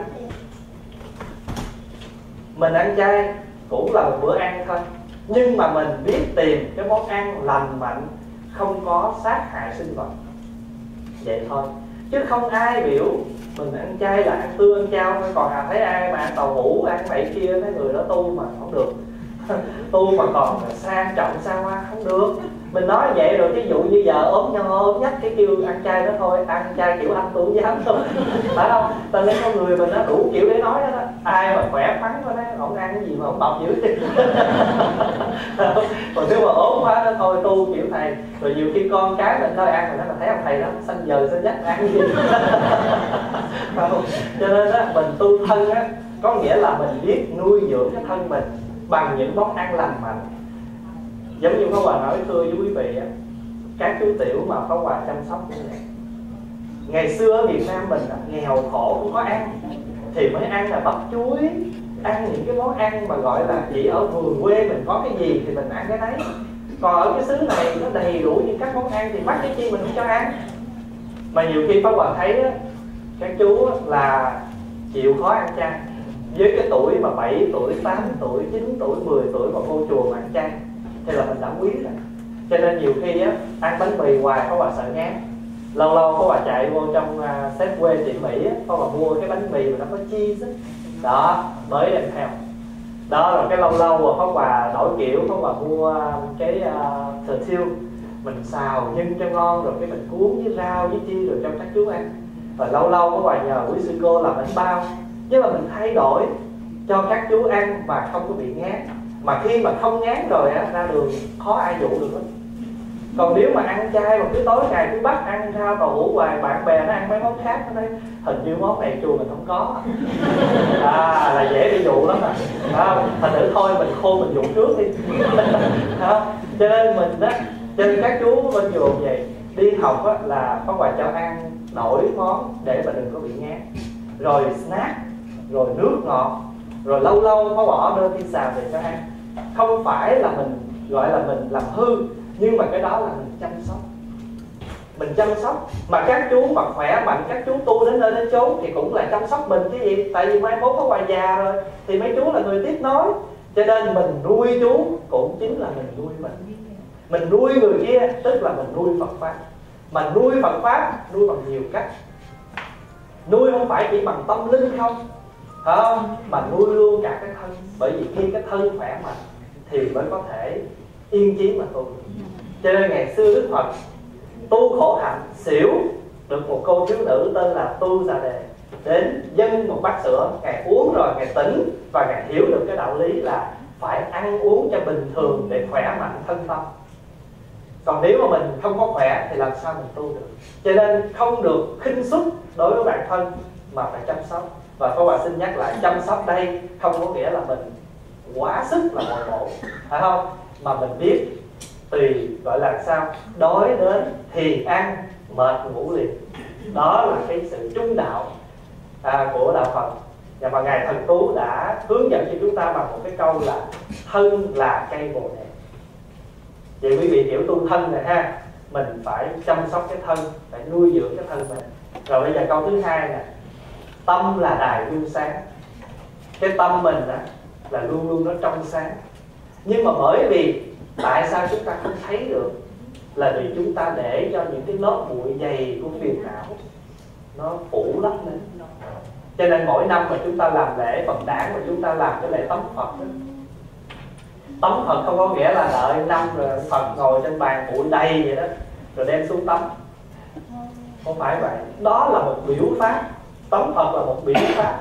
Mình ăn chay cũng là một bữa ăn thôi, nhưng mà mình biết tìm cái món ăn lành mạnh, không có sát hại sinh vật, vậy thôi. Chứ không ai biểu mình ăn chay là ăn tương ăn chao thôi. Còn thấy ai mà ăn tàu hũ, ăn bậy kia, mấy người đó tu mà không được. Tu mà còn sang trọng xa hoa không được. Mình nói vậy rồi, ví dụ như giờ ốm nhắc cái kêu ăn chay đó thôi, ăn chay kiểu anh tôi dám thôi, phải không? Ta lấy con người mình nó đủ kiểu để nói đó. Ai mà khỏe khoắn quá đó, không ăn cái gì mà không bọc dữ chứ. Còn nếu mà ốm quá đó thôi tu kiểu thầy. Rồi nhiều khi con cái mình thôi ăn, mình nói là thấy ông thầy đó xanh giờ xanh dắt ăn gì. Cho nên á, mình tu thân á, có nghĩa là mình biết nuôi dưỡng cái thân mình bằng những món ăn lành mạnh. Giống như Pháp Hòa nói thưa với quý vị á, các chú tiểu mà Pháp Hòa chăm sóc như này. Ngày xưa ở Việt Nam mình nghèo khổ không có ăn, thì mới ăn là bắp chuối, ăn những cái món ăn mà gọi là chỉ ở vườn quê mình có cái gì thì mình ăn cái đấy. Còn ở cái xứ này nó đầy đủ những các món ăn thì bắt cái chi mình không cho ăn. Mà nhiều khi Pháp Hòa thấy á, các chú là chịu khó ăn chay. Với cái tuổi mà 7 tuổi, 8 tuổi, 9 tuổi, 10 tuổi mà vô chùa mà ăn chay thì là mình đã quý rồi. Cho nên nhiều khi á, ăn bánh mì hoài Pháp Hòa sợ ngán. Lâu lâu Pháp Hòa chạy vô trong Safeway tiệm Mỹ á, Pháp Hòa mua cái bánh mì mà nó có cheese á. Đó, mới đem theo. Đó rồi cái lâu lâu mà Pháp Hòa đổi kiểu, Pháp Hòa mua cái thịt thiêu, mình xào nhân cho ngon, rồi cái mình cuốn với rau với chi rồi cho các chú ăn. Và lâu lâu Pháp Hòa nhờ quý sư cô làm bánh bao, chứ mà mình thay đổi cho các chú ăn mà không có bị ngán. Mà khi mà không ngán rồi á, ra đường khó ai dụ được lắm. Còn nếu mà ăn chay mà cứ tối ngày cứ bắt ăn rau tàu hũ hoài, bạn bè nó ăn mấy món khác, nó nói hình như món này chùa mình không có, là dễ bị dụ lắm thành thử thôi mình khôn mình dụ trước đi. Cho nên mình đó, cho nên các chú bên chùa vậy đi học á, là có quà cho ăn đổi món để mà đừng có bị ngán, rồi snack, rồi nước ngọt, rồi lâu lâu có bỏ đơn pizza về cho ăn. Không phải là mình gọi là mình làm hư, nhưng mà cái đó là mình chăm sóc. Mình chăm sóc mà các chú mà khỏe mạnh, các chú tu đến nơi đến chốn thì cũng là chăm sóc mình chứ gì. Tại vì mai mốt có quà già rồi thì mấy chú là người tiếp nối, cho nên mình nuôi chú cũng chính là mình nuôi mình. Mình nuôi người kia tức là mình nuôi Phật pháp. Mà nuôi Phật pháp nuôi bằng nhiều cách. Nuôi không phải chỉ bằng tâm linh không, mà nuôi luôn cả cái thân. Bởi vì khi cái thân khỏe mạnh thì mới có thể yên chí mà tu. Cho nên ngày xưa Đức Phật tu khổ hạnh xỉu, được một cô thiếu nữ tên là Tu Già Đề đến dâng một bát sữa. Ngài uống rồi Ngài tỉnh và Ngài hiểu được cái đạo lý là phải ăn uống cho bình thường để khỏe mạnh thân tâm. Còn nếu mà mình không có khỏe thì làm sao mình tu được. Cho nên không được khinh suất đối với bản thân mà phải chăm sóc. Và Pháp Hòa xin nhắc lại, chăm sóc đây không có nghĩa là mình quá sức là bồi bổ, phải không? Mà mình biết tùy, gọi là sao, đói đến thì ăn, mệt ngủ liền. Đó là cái sự trung đạo của đạo Phật. Và Ngài Thần Tú đã hướng dẫn cho chúng ta bằng một cái câu là thân là cây bồ đề. Vậy quý vị hiểu tu thân này ha, mình phải chăm sóc cái thân, phải nuôi dưỡng cái thân mình. Rồi bây giờ câu thứ hai nè, tâm là đài gương sáng. Cái tâm mình là luôn luôn nó trong sáng. Nhưng mà bởi vì tại sao chúng ta không thấy được, là vì chúng ta để cho những cái lớp bụi dày của phiền não nó phủ lấp lên. Cho nên mỗi năm mà chúng ta làm lễ Phật đản, mà chúng ta làm cái lễ tắm Phật đó. Tắm Phật không có nghĩa là đợi năm rồi Phật ngồi trên bàn bụi đầy vậy đó rồi đem xuống tắm. Không phải vậy. Đó là một biểu pháp. Tắm Phật là một biểu pháp.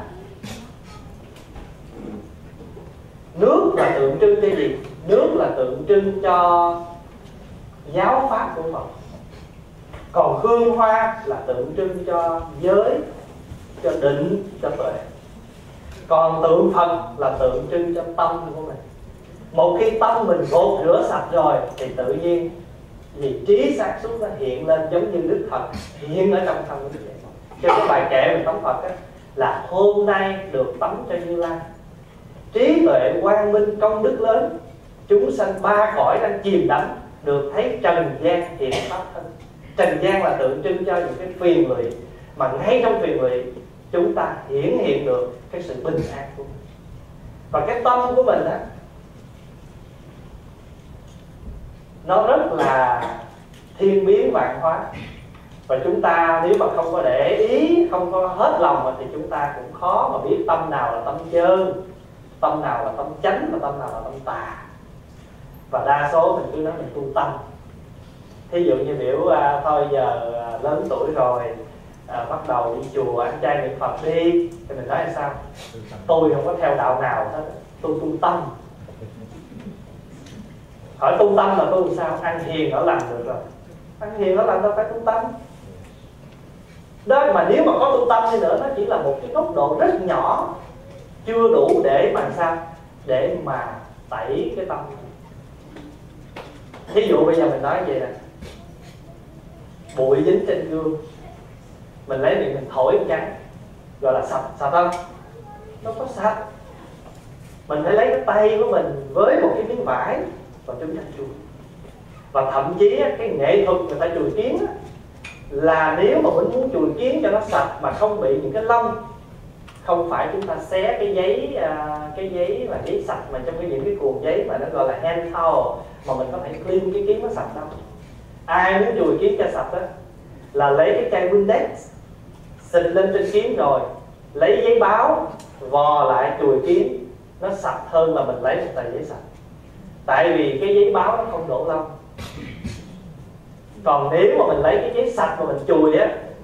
Nước là tượng trưng cho gì? Nước là tượng trưng cho giáo pháp của Phật. Còn hương hoa là tượng trưng cho giới, cho định, cho tuệ. Còn tượng Phật là tượng trưng cho tâm của mình. Một khi tâm mình gột rửa sạch rồi thì tự nhiên vì trí sáng suốt nó hiện lên giống như Đức Phật hiện ở trong thân như vậy. Cho cái bài kệ mình tắm Phật là hôm nay được tắm cho Như Lai, trí tuệ quang minh công đức lớn, chúng sanh ba cõi đang chìm đắm, được thấy trần gian hiện pháp thân. Trần gian là tượng trưng cho những cái phiền lụy, mà ngay trong phiền lụy chúng ta hiển hiện được cái sự bình an của mình. Và cái tâm của mình nó rất là thiên biến vạn hóa. Và chúng ta nếu mà không có để ý, không có hết lòng thì chúng ta cũng khó mà biết tâm nào là tâm chơn, tâm nào là tâm chánh và tâm nào là tâm tà. Và đa số mình cứ nói mình tu tâm. Thí dụ như biểu thôi giờ lớn tuổi rồi, bắt đầu đi chùa ăn chay niệm Phật đi, thì mình nói là sao? Tôi không có theo đạo nào hết, tôi tu tâm. Hỏi tu tâm là tu sao? Ăn hiền ở lành được rồi. Ăn hiền ở lành đâu phải tu tâm. Đó, mà nếu mà có tu tâm đi nữa, nó chỉ là một cái góc độ rất nhỏ, chưa đủ để mà sao? Để mà tẩy cái tâm. Thí dụ bây giờ mình nói vậy nè, bụi dính trên gương, mình lấy miệng mình thổi một cái, gọi là sạch, sạch không? Nó có sạch. Mình phải lấy cái tay của mình với một cái miếng vải và chúng ta chùi. Và thậm chí cái nghệ thuật người ta chùi kiến là nếu mà mình muốn chùi kiến cho nó sạch mà không bị những cái lông, không phải chúng ta xé cái giấy là giấy sạch mà trong những cái cuộn giấy mà nó gọi là hand towel mà mình có thể clean cái kiến nó sạch đâu. Ai muốn chùi kiến cho sạch đó là lấy cái chai Windex xịt lên trên kiến, rồi lấy giấy báo vò lại chùi kiến, nó sạch hơn là mình lấy một tờ giấy sạch. Tại vì cái giấy báo nó không đổ lông. Còn nếu mà mình lấy cái giấy sạch mà mình chùi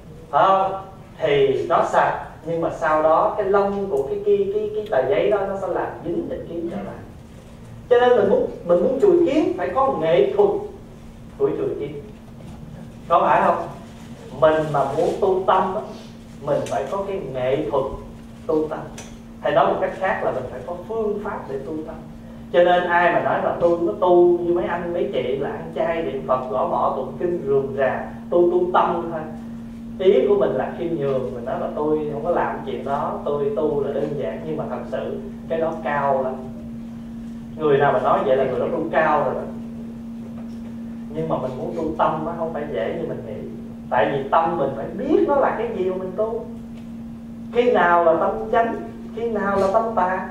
thì nó sạch, nhưng mà sau đó cái lông của cái tờ giấy đó nó sẽ làm dính trên kiến trở lại. Cho nên mình muốn chùi kiến phải có nghệ thuật, của chùa Chiên. Có phải không? Mình mà muốn tu tâm đó, mình phải có cái nghệ thuật tu tâm. Hay nói một cách khác là mình phải có phương pháp để tu tâm. Cho nên ai mà nói là tôi nó tu như mấy anh mấy chị là ăn chay niệm Phật gõ mõ tụng kinh rườm rà, tu tâm thôi. Ý của mình là khiêm nhường, mình nói là tôi không có làm chuyện đó, tôi tu là đơn giản, nhưng mà thật sự cái đó cao lắm. Người nào mà nói vậy là người đó tu cao rồi đó. Nhưng mà mình muốn tu tâm nó không phải dễ như mình nghĩ. Tại vì tâm mình phải biết nó là cái gì mà mình tu. Khi nào là tâm chánh, khi nào là tâm tà.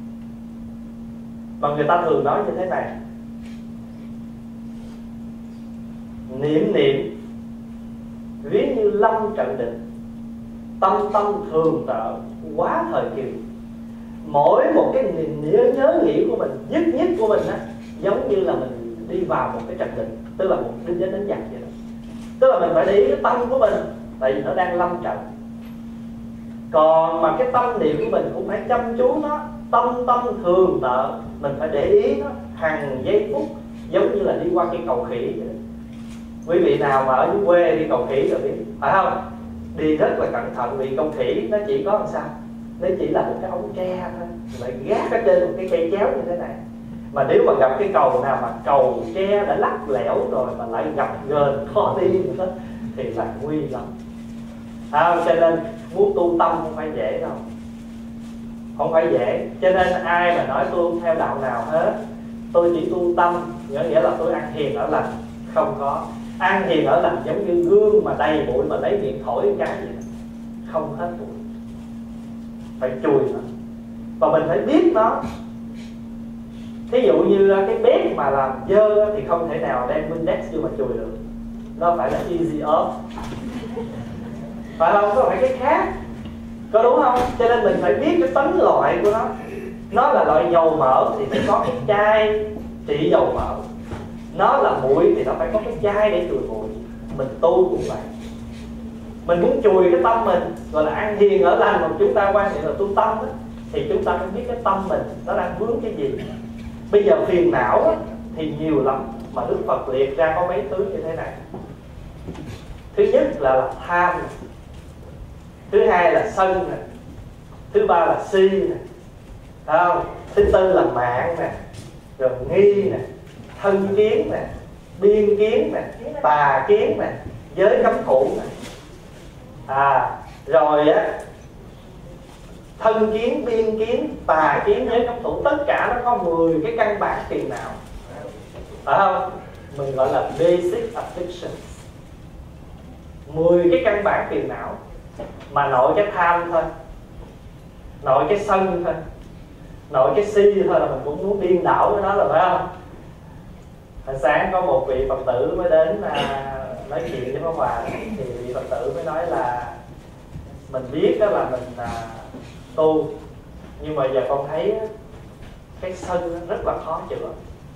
Mà người ta thường nói như thế này: niệm niệm ví như lâm trận định, tâm tâm thường tợ quá thời kiều. Mỗi một cái nhớ nghĩ của mình, nhất của mình á, giống như là mình đi vào một cái trận định, tức là một đinh đến đánh giặc vậy đó. Tức là mình phải để ý cái tâm của mình, tại vì nó đang lâm trận. Còn mà cái tâm niệm của mình cũng phải chăm chú nó, tâm tâm thường tợ, mình phải để ý nó hàng giây phút, giống như là đi qua cái cầu khỉ vậy đó. Quý vị nào mà ở dưới quê đi cầu khỉ rồi biết, phải không? Đi rất là cẩn thận vì cầu khỉ nó chỉ có làm sao? Nó chỉ là một cái ống tre thôi, lại gác ở trên một cái cây chéo như thế này. Mà nếu mà gặp cái cầu nào mà cầu tre đã lắc lẻo rồi mà lại gặp gờn khó đi nữa thì là nguy lắm. Cho nên muốn tu tâm không phải dễ đâu, không phải dễ. Cho nên ai mà nói tôi không theo đạo nào hết, tôi chỉ tu tâm, nghĩa là tôi ăn hiền ở lành. Không có. Ăn hiền ở lành giống như gương mà đầy bụi mà lấy miệng thổi cái gì đó, không hết bụi, phải chùi nó. Và mình phải biết nó. Thí dụ như cái bếp mà làm dơ thì không thể nào đem Windex vô mà chùi được, nó phải là easy off, phải không? Có phải cái khác, có đúng không? Cho nên mình phải biết cái tấn loại của nó. Nó là loại dầu mỡ thì phải có cái chai trị dầu mỡ. Nó là bụi thì nó phải có cái chai để chùi bụi. Mình tu cũng vậy. Mình muốn chùi cái tâm mình, gọi là ăn hiền ở lành, mà chúng ta quan niệm là tu tâm đó, thì chúng ta phải biết cái tâm mình nó đang vướng cái gì. Bây giờ phiền não đó, thì nhiều lắm, mà Đức Phật liệt ra có mấy thứ như thế này. Thứ nhất là tham, thứ hai là sân này, thứ ba là si này, không? Thứ tư là mạng nè, rồi nghi nè, thân kiến nè, biên kiến nè, tà kiến nè, giới cấm thủ nè. Rồi á, thân kiến, biên kiến, tà kiến, giới cấm thủ, tất cả nó có 10 cái căn bản phiền não, phải không? Mình gọi là basic affliction. 10 cái căn bản phiền não. Mà nội cái tham thôi, nội cái sân thôi, nội cái si thôi là mình cũng muốn điên đảo với nó rồi, phải không? Hồi sáng có một vị Phật tử mới đến nói chuyện với Pháp Hòa, thì vị Phật tử mới nói là mình biết đó là mình tu, nhưng mà giờ con thấy cái sân rất là khó chữa.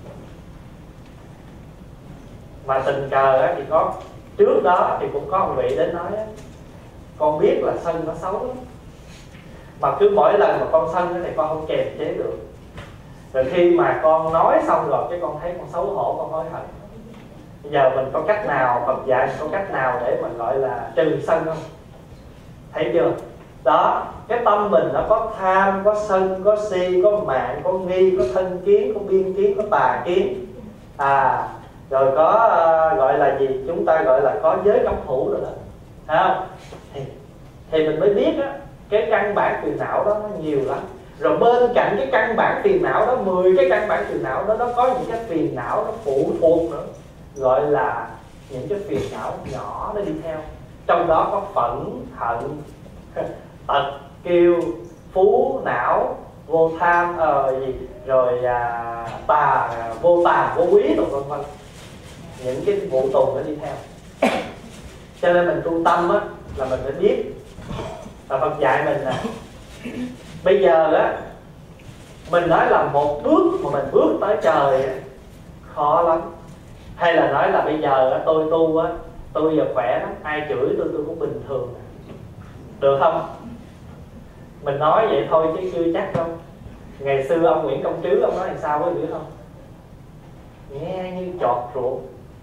Mà tình cờ thì có trước đó thì cũng có một vị đến nói con biết là sân nó xấu lắm, mà cứ mỗi lần mà con sân thì con không kềm chế được. Rồi khi mà con nói xong rồi cái con thấy con xấu hổ, con hối hận. Bây giờ mình có cách nào, Phật dạy có cách nào để mình gọi là trừ sân không? Thấy chưa? Đó, cái tâm mình nó có tham, có sân, có si, có mạng, có nghi, có thân kiến, có biên kiến, có tà kiến. Rồi có gọi là gì? Chúng ta gọi là có giới cấm thủ rồi đó. Thấy không? Thì mình mới biết á, cái căn bản phiền não đó nó nhiều lắm. Rồi bên cạnh cái căn bản phiền não đó, 10 cái căn bản phiền não đó, nó có những cái phiền não nó phụ thuộc nữa, gọi là những cái phiền não nhỏ nó đi theo. Trong đó có phẫn, hận, tật, kiêu, phú, não, vô tham, rồi vô tà, vô quý, rồi vân vân. Những cái vụ tùng nó đi theo. Cho nên mình tu tâm á, là mình phải biết. Và Phật dạy mình nè, bây giờ á, mình nói là một bước mà mình bước tới trời á, khó lắm. Hay là nói là bây giờ á, tôi tu á, tôi giờ khỏe lắm, ai chửi tôi cũng bình thường. Được không? Mình nói vậy thôi chứ chưa chắc đâu. Ngày xưa ông Nguyễn Công Trứ ông nói làm sao có hiểu không? Nghe như chọt ruột.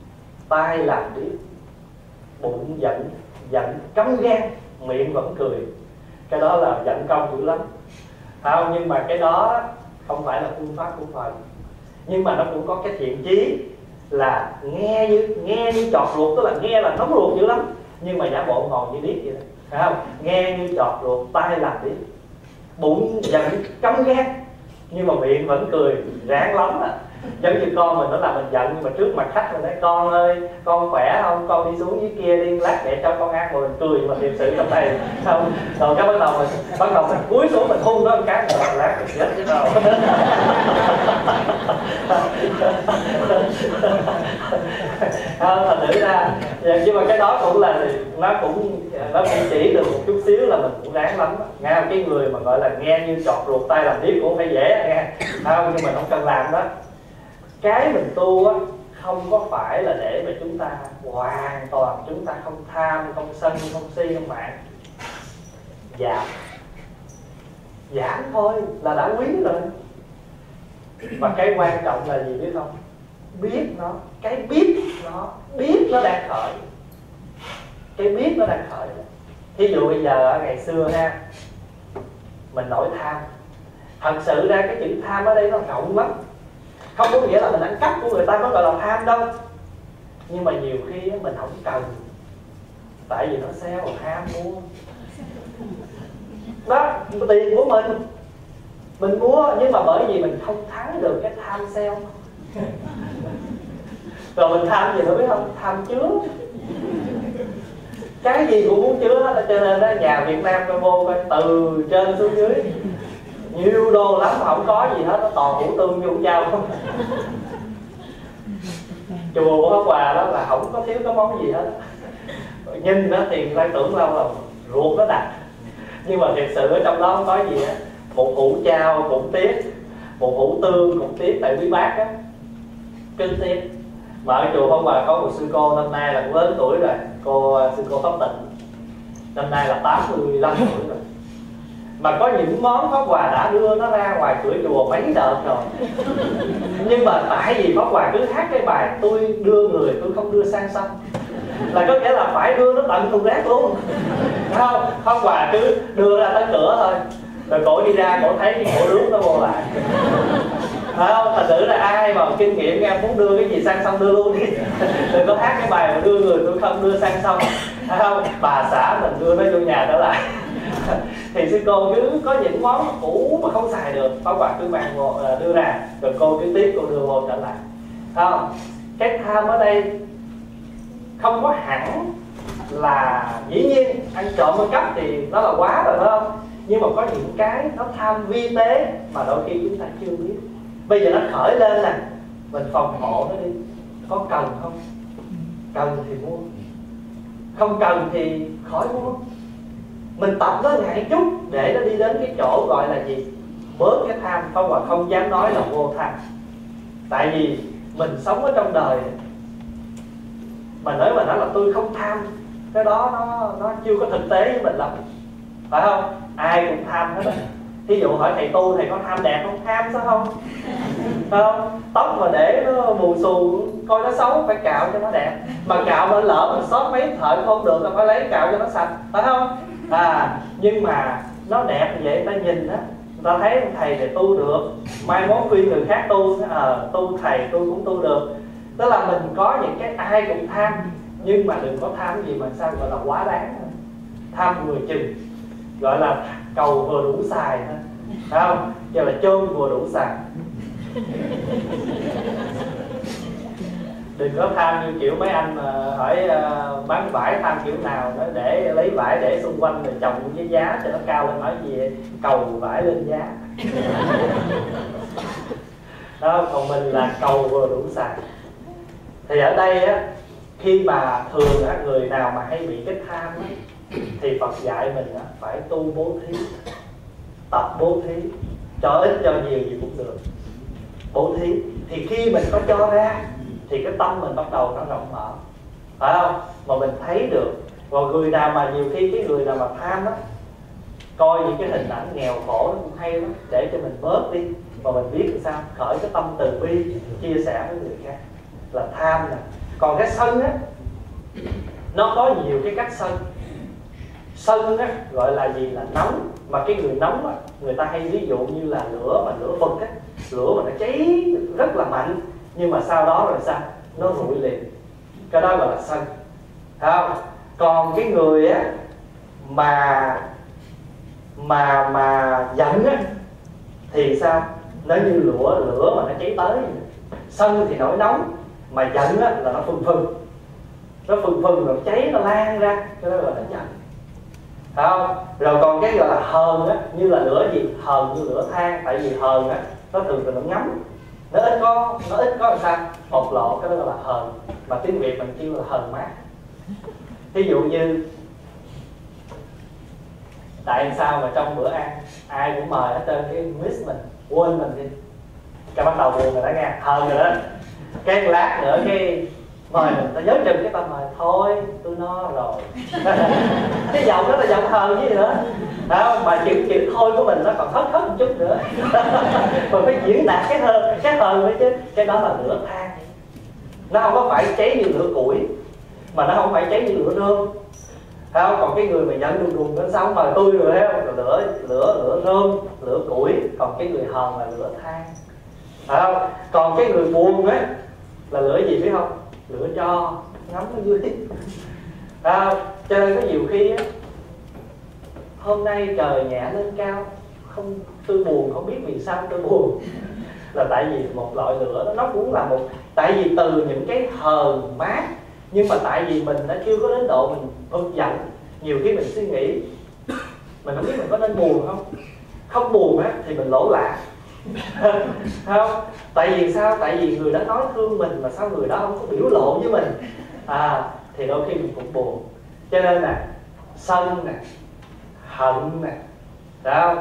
tai làm điếc, bụng giận căm gan, miệng vẫn cười. Cái đó là giận công dữ lắm. Không, nhưng mà cái đó không phải là phương pháp của Phật, nhưng mà nó cũng có cái thiện chí là nghe như chọt ruột, tức là nghe là nóng ruột dữ lắm, nhưng mà giả bộ ngồi như điếc vậy đó, phải không? Nghe như chọt ruột, tai làm điếc, bụng giận căm gan, nhưng mà miệng vẫn cười ráng lắm à. Giống như con mình nó làm mình giận, nhưng mà trước mặt khách mình nói con ơi, con khỏe không, con đi xuống dưới kia đi, lát để cho con ăn, rồi mình cười, mà thiệt sự trong này không. Rồi cái bắt đầu mình cúi xuống mình hung nó một cái, rồi lát mình chết chứ đâu. Thành thử ra, nhưng mà cái đó cũng là nó cũng chỉ được một chút xíu là mình cũng ráng lắm. Nghe cái người mà gọi là nghe như chọt ruột, tay làm điếc cũng phải dễ nghe, không, nhưng mà không cần làm đó. Cái mình tu á không có phải là để mà chúng ta hoàn toàn chúng ta không tham, không sân, không si, không mạn. Giảm thôi là đã quý rồi. Và cái quan trọng là gì biết không? Biết nó, cái biết nó đang khởi. Cái biết nó đang khởi. Thí dụ bây giờ ngày xưa ha, mình nổi tham. Thật sự ra cái chữ tham ở đây nó rộng lắm. Không có nghĩa là mình ăn cắp của người ta mới gọi là tham đâu. Nhưng mà nhiều khi mình không cần, tại vì nó sale ham mua. Đó, tiền của mình mua, nhưng mà bởi vì mình không thắng được cái tham sale. Rồi mình tham gì nữa biết không? Tham chứa. Cái gì cũng muốn chứa hết, cho nên đó, nhà Việt Nam coi vô coi từ trên xuống dưới nhiều đồ lắm mà không có gì hết, nó toàn hủ tương vô trao không. Chùa của Pháp Hòa đó là không có thiếu cái món gì hết. Nhìn đó thì người ta tưởng đâu là ruột nó đặc, nhưng mà thực sự ở trong đó không có gì hết. Một hũ chao cũng tiếc, một hũ tương cũng tiếc, tại quý bác á kinh tiếc. Mà ở chùa Pháp Hòa có một sư cô năm nay là cũng lớn tuổi rồi, sư cô Pháp Tịnh, năm nay là 85 tuổi rồi. Mà có những món Pháp Hòa đã đưa nó ra ngoài cửa chùa mấy đợt rồi. Nhưng mà tại vì Pháp Hòa cứ hát cái bài tôi đưa người tôi không đưa sang sông, là có nghĩa là phải đưa nó tận thùng rác luôn, phải không? Pháp Hòa cứ đưa ra tới cửa thôi, rồi cổ đi ra cổ thấy cái cổ rước nó vô lại, phải không? Thành thử là ai mà kinh nghiệm nghe muốn đưa cái gì sang sông đưa luôn đi. Đừng có hát cái bài mà đưa người tôi không đưa sang sông, phải không? Bà xã mình đưa nó vô nhà trở lại. Thì sư cô cứ có những món cũ mà không xài được, Pháp Hòa cứ mang vô, đưa ra, rồi cô cứ tiếp cô đưa vô trở lại, không? Cái tham ở đây không có hẳn là dĩ nhiên ăn trộm ăn cắp thì nó là quá rồi, phải không? Nhưng mà có những cái nó tham vi tế mà đôi khi chúng ta chưa biết. Bây giờ nó khởi lên nè, mình phòng hộ nó đi. Có cần không? Cần thì mua, không cần thì khỏi mua. Mình tập nó ngại chút để nó đi đến cái chỗ gọi là gì? Bớt cái tham. Pháp Hòa không dám nói là vô tham, tại vì mình sống ở trong đời mà nói là tôi không tham, cái đó nó chưa có thực tế với mình lắm, phải không? Ai cũng tham hết á. Thí dụ hỏi thầy tu, thầy có tham đẹp không? Tham sao không? Phải không? Tóc mà để nó bù xù coi nó xấu phải cạo cho nó đẹp, mà cạo mà lỡ mà sót mấy thợ không được là phải lấy cạo cho nó sạch, phải không? Nhưng mà nó đẹp như vậy, ta nhìn á, người ta thấy thầy thì tu được, mai mốt khuyên người khác tu, tu thầy tôi cũng tu được. Tức là mình có những cái ai cũng tham, nhưng mà đừng có tham gì mà sao gọi là quá đáng. Tham vừa chừng, gọi là cầu vừa đủ xài thôi, phải không? Chứ là chôn vừa đủ xài. Đừng có tham như kiểu mấy anh mà hỏi bán vải tham kiểu nào đó, để lấy vải để xung quanh rồi trồng với giá cho nó cao lên, nói gì vậy? Cầu vải lên giá. Đó, còn mình là cầu vừa đủ xài. Thì ở đây á, khi mà thường á, người nào mà hay bị cái tham á, thì Phật dạy mình á, phải tu bố thí, tập bố thí, cho ít cho nhiều gì cũng được. Bố thí thì khi mình có cho ra thì cái tâm mình bắt đầu nó rộng mở, phải không? Mà mình thấy được. Còn người nào mà nhiều khi cái người nào mà tham á, coi những cái hình ảnh nghèo khổ nó cũng hay lắm, để cho mình bớt đi, mà mình biết làm sao khởi cái tâm từ bi chia sẻ với người khác. Là tham nè, Còn cái sân á, nó có nhiều cái cách sân. Sân á gọi là gì? Là nóng. Mà cái người nóng á, người ta hay ví dụ như là lửa mà lửa vực á, lửa mà nó cháy rất là mạnh, nhưng mà sau đó rồi sao? Nó nguội liền. Cái đó gọi là sân. Không? Còn cái người á mà giận á thì sao? Nó như lửa mà nó cháy tới. Sân thì nổi nóng, mà giận á là nó phừng phừng. Nó phừng phừng rồi cháy, nó lan ra. Cái đó gọi là giận. Không? Rồi còn cái gọi là hờn á, như là lửa gì? Hờn như lửa than. Tại vì hờn á, nó thường nó ngấm, nó ít có làm sao? Bộc lộ. Cái đó gọi là hờn. Mà tiếng Việt mình kêu là hờn mát. Ví dụ như tại sao mà trong bữa ăn ai cũng mời hết trơn, cái miss mình quên mình đi, cái bắt đầu buồn rồi đó nghe, hờn rồi đó. Cái lát nữa cái mời mình, ta nhớ chừng cái ta mời thôi tôi no rồi. Cái giọng đó là giọng hờn chứ gì nữa. Không, mà chữ thôi của mình nó còn hớt một chút nữa. Mà phải diễn đạt cái hờn nữa chứ. Cái đó là lửa than. Nó không có phải cháy như lửa củi, mà nó không phải cháy như lửa rơm. Không? Còn cái người mà giận đùng nó sống mời tôi rồi thấy không? Lửa rơm, lửa củi. Còn cái người hờn là lửa than. Không? Còn cái người buồn á là lửa gì biết không? Lửa tro, ngắm nó vui thích. Cho nên có nhiều khi á, hôm nay trời nhẹ lên cao, tôi buồn, không biết vì sao tôi buồn. Là tại vì một loại lửa đó, nó cũng là một, tại vì từ những cái hờn mát, nhưng mà tại vì mình đã chưa có đến độ mình bực giận. Nhiều khi mình suy nghĩ, mình không biết mình có nên buồn không. Không buồn á thì mình lỗ lạ. Không? Tại vì sao? Tại vì người đó nói thương mình mà sao người đó không có biểu lộ với mình, thì đôi khi mình cũng buồn. Cho nên nè, sân nè, hận nè, đó,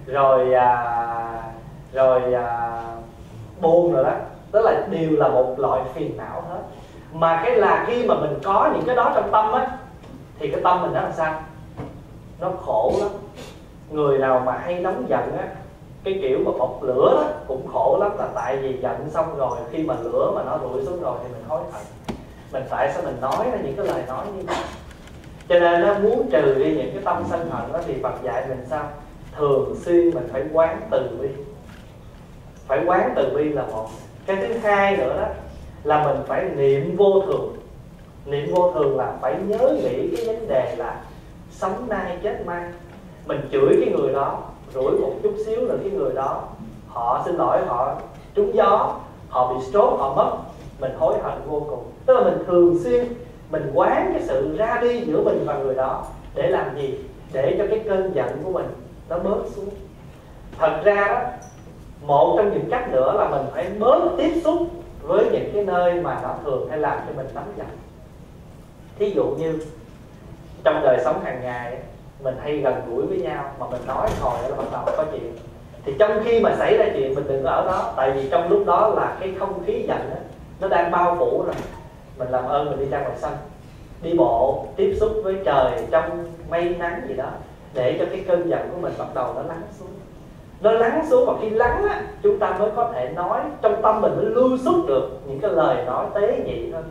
rồi buồn rồi đó, đó là đều là một loại phiền não hết. Mà cái là khi mà mình có những cái đó trong tâm á, thì cái tâm mình nó làm sao? Nó khổ lắm. Người nào mà hay nóng giận á, cái kiểu mà bộc lửa đó cũng khổ lắm. Là tại vì giận xong rồi, khi mà lửa mà nó rụi xuống rồi thì mình hối hận. Mình tại sao mình nói ra những cái lời nói như vậy? Cho nên nó muốn trừ đi những cái tâm sân hận đó thì Phật dạy mình sao? Thường xuyên mình phải quán từ bi. Phải quán từ bi là một. Cái thứ hai nữa đó là mình phải niệm vô thường. Niệm vô thường là phải nhớ nghĩ cái vấn đề là sống nay chết mai. Mình chửi cái người đó, rủi một chút xíu là cái người đó họ xin lỗi, họ trúng gió, họ bị stroke, họ mất, mình hối hận vô cùng. Tức là mình thường xuyên mình quán cái sự ra đi giữa mình và người đó. Để làm gì? Để cho cái cơn giận của mình nó bớt xuống. Thật ra đó, một trong những cách nữa là mình phải bớt tiếp xúc với những cái nơi mà nó thường hay làm cho mình nóng giận. Thí dụ như trong đời sống hàng ngày mình hay gần gũi với nhau, mà mình nói thôi là bắt đầu có chuyện. Thì trong khi mà xảy ra chuyện mình đừng có ở đó. Tại vì trong lúc đó là cái không khí giận đó, nó đang bao phủ rồi. Mình làm ơn mình đi ra ngoài sân, đi bộ, tiếp xúc với trời trong mây nắng gì đó, để cho cái cơn giận của mình bắt đầu nó lắng xuống. Nó lắng xuống, và khi lắng á, chúng ta mới có thể nói, trong tâm mình mới lưu xuất được những cái lời nói tế nhị hơn.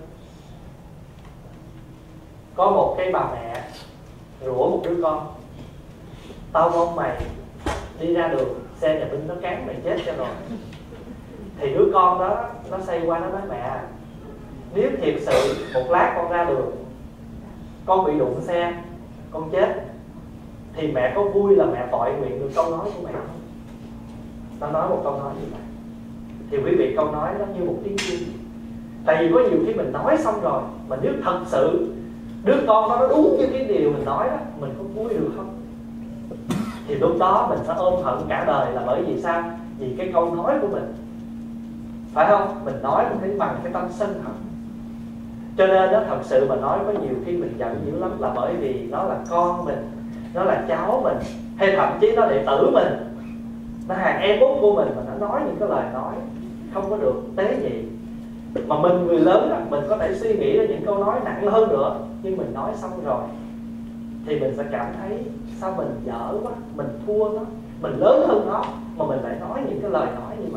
Có một cái bà mẹ rủa một đứa con: tao mong mày đi ra đường, xe nhà binh nó cán mày chết cho rồi. Thì đứa con đó nó xoay qua nó nói: mẹ, nếu thiệt sự một lát con ra đường, con bị đụng xe, con chết, thì mẹ có vui là mẹ tội nguyện được câu nói của mẹ không? Nó nói một câu nói như vậy. Thì quý vị, câu nói nó như một tiếng chuông. Tại vì có nhiều khi mình nói xong rồi, mà nếu thật sự đứa con nó đúng như cái điều mình nói đó, mình có vui được không? Thì lúc đó mình sẽ ôm hận cả đời. Là bởi vì sao? Vì cái câu nói của mình, phải không? Mình nói mình thấy bằng cái tâm sân hận. Cho nên đó, thật sự mà nói, có nhiều khi mình giận dữ lắm là bởi vì nó là con mình, nó là cháu mình, hay thậm chí nó đệ tử mình, nó hàng em út của mình, mà nó nói những cái lời nói không có được tế nhị. Mà mình người lớn đó, mình có thể suy nghĩ ra những câu nói nặng hơn nữa, nhưng mình nói xong rồi thì mình sẽ cảm thấy sao mình dở quá, mình thua nó, mình lớn hơn nó, mà mình lại nói những cái lời nói như vậy.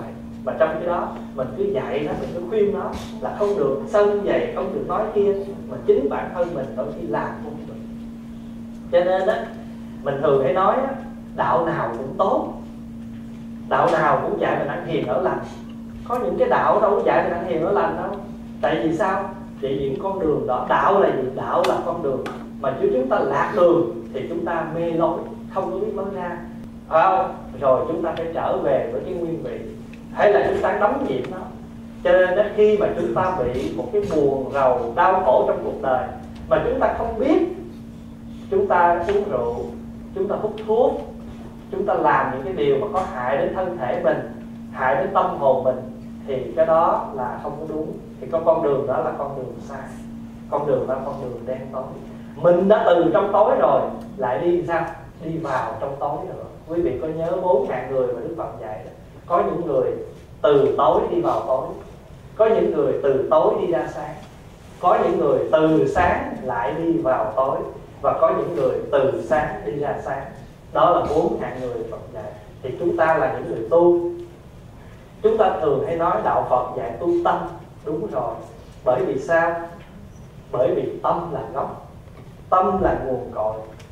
Mà trong cái đó mình cứ dạy nó, mình cứ khuyên nó là không được sân vậy, không được nói kia, mà chính bản thân mình đôi khi làm không được. Cho nên á, mình thường hay nói á, đạo nào cũng tốt, đạo nào cũng dạy mình ăn hiền ở lành. Có những cái đạo đâu có dạy mình ăn hiền ở lành đâu. Tại vì sao? Tại vì con đường đó, đạo là gì? Đạo là con đường. Mà nếu chúng ta lạc đường thì chúng ta mê lối, không có biết lối ra, phải không? Rồi chúng ta phải trở về với cái nguyên vị, hay là chúng ta đóng nhiễm nó. Cho nên đó, khi mà chúng ta bị một cái buồn rầu đau khổ trong cuộc đời mà chúng ta không biết, chúng ta uống rượu, chúng ta hút thuốc, chúng ta làm những cái điều mà có hại đến thân thể mình, hại đến tâm hồn mình, thì cái đó là không có đúng. Thì con đường đó là con đường sai, con đường đó là con đường đen tối. Mình đã từ trong tối rồi lại đi sao? Đi vào trong tối nữa. Quý vị có nhớ 4.000 người mà Đức Phật dạy đó. Có những người từ tối đi vào tối, có những người từ tối đi ra sáng, có những người từ sáng lại đi vào tối, và có những người từ sáng đi ra sáng. Đó là 4.000 người Phật dạy. Thì chúng ta là những người tu. Chúng ta thường hay nói đạo Phật dạy tu tâm. Đúng rồi. Bởi vì sao? Bởi vì tâm là gốc, tâm là nguồn cội.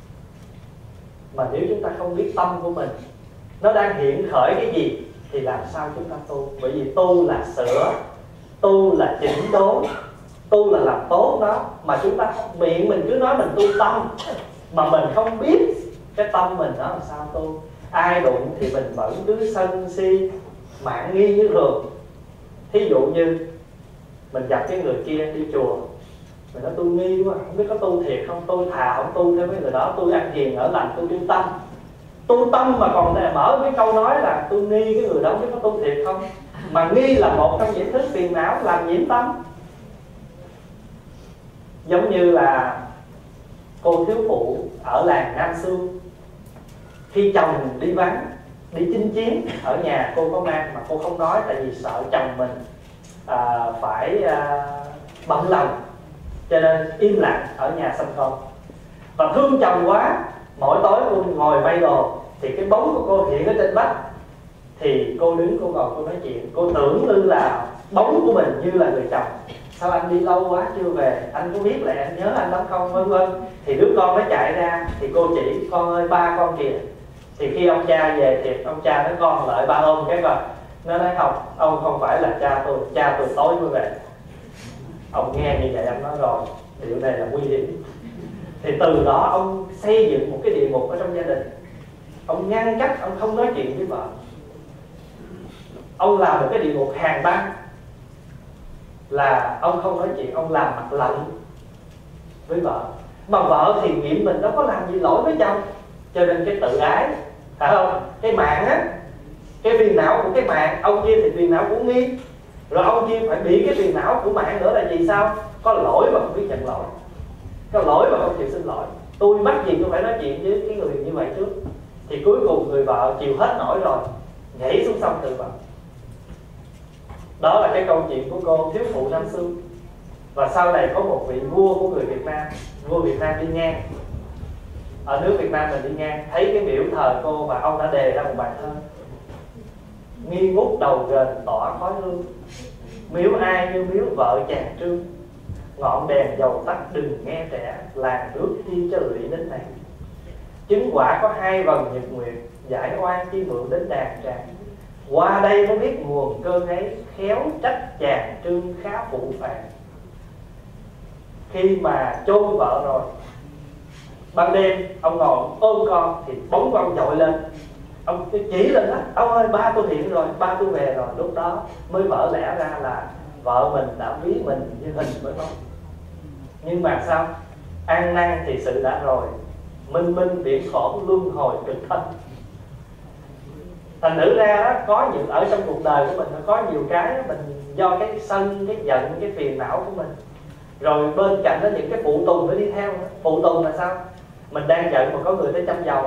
Mà nếu chúng ta không biết tâm của mình nó đang hiện khởi cái gì thì làm sao chúng ta tu? Bởi vì tu là sửa, tu là chỉnh đốn, tu là làm tốt đó. Mà chúng ta miệng mình cứ nói mình tu tâm, mà mình không biết cái tâm mình nó làm sao tu. Ai đụng thì mình vẫn cứ sân si mạn nghi như thường. Thí dụ như mình gặp cái người kia đi chùa, mình nói tôi nghi quá, không biết có tu thiệt không. Tôi thà không tu theo mấy người đó, tôi ăn hiền ở lành, tôi tu tâm. Tu tâm mà còn mở cái câu nói là tôi nghi cái người đó, không biết có tu thiệt không. Mà nghi là một trong những thức phiền não làm nhiễm tâm. Giống như là cô thiếu phụ ở làng Nam Xương, khi chồng đi vắng, đi chinh chiến, ở nhà cô có mang mà cô không nói, tại vì sợ chồng mình phải bận lòng, cho nên im lặng ở nhà xăm con. Và thương chồng quá, mỗi tối cô ngồi may đồ thì cái bóng của cô hiện ở trên vách, thì cô đứng cô ngồi cô nói chuyện, cô tưởng như là bóng của mình như là người chồng. Sao anh đi lâu quá chưa về, anh có biết là em nhớ anh lắm không, vân vân. Thì đứa con nó chạy ra thì cô chỉ, con ơi ba con kìa. Thì khi ông cha về thì ông cha nói con lợi ba ôm cái coi. Nó nói không, ông không phải là cha tôi tối mới về. Ông nghe như vậy ông nói rồi, điều này là nguy hiểm. Thì từ đó ông xây dựng một cái địa ngục ở trong gia đình. Ông ngăn cách, ông không nói chuyện với vợ. Ông làm một cái địa ngục hàng băng, là ông không nói chuyện, ông làm mặt lạnh với vợ. Mà vợ thì nghiệm mình đâu có làm gì lỗi với chồng, cho nên cái tự ái, phải không? Cái mạng á, cái phiền não của cái mạng, ông kia thì phiền não của nghi, rồi ông kia phải bị cái phiền não của mạng nữa là gì sao? Có lỗi mà không biết nhận lỗi, có lỗi mà không chịu xin lỗi. Tôi mắc gì tôi phải nói chuyện với cái người như vậy trước. Thì cuối cùng người vợ chịu hết nổi rồi, nhảy xuống sông tự vận. Đó là cái câu chuyện của cô thiếu phụ Nam Xương. Và sau này có một vị vua của người Việt Nam, vua Việt Nam đi ngang, ở nước Việt Nam mình đi ngang, thấy cái miễu thờ cô và ông đã đề ra một bài thơ: nghi ngút đầu gền tỏa khói hương, miếu ai như miếu vợ chàng trương, ngọn đèn dầu tắt đừng nghe trẻ, làng nước chi cho lụy đến này. Chứng quả có hai vầng nhật nguyệt, giải oan chi mượn đến đàn tràng. Qua đây mới biết nguồn cơn ấy, khéo trách chàng trương khá phụ phàng. Khi mà chôn vợ rồi, ban đêm ông ngồi ôm con thì bóng của ông dội lên. Ông chỉ lên đó: ông ơi ba tôi hiện rồi, ba tôi về rồi. Lúc đó mới vỡ lẽ ra là vợ mình đã ví mình như hình với bóng. Nhưng mà sao? Ăn năn thì sự đã rồi, minh minh biển khổ luân hồi cực thân. Thành thử ra đó, có những ở trong cuộc đời của mình nó có nhiều cái mình do cái sân, cái giận, cái phiền não của mình. Rồi bên cạnh đó những cái phụ tùng nó đi theo nữa. Phụ tùng là sao? Mình đang giận mà có người tới châm dầu,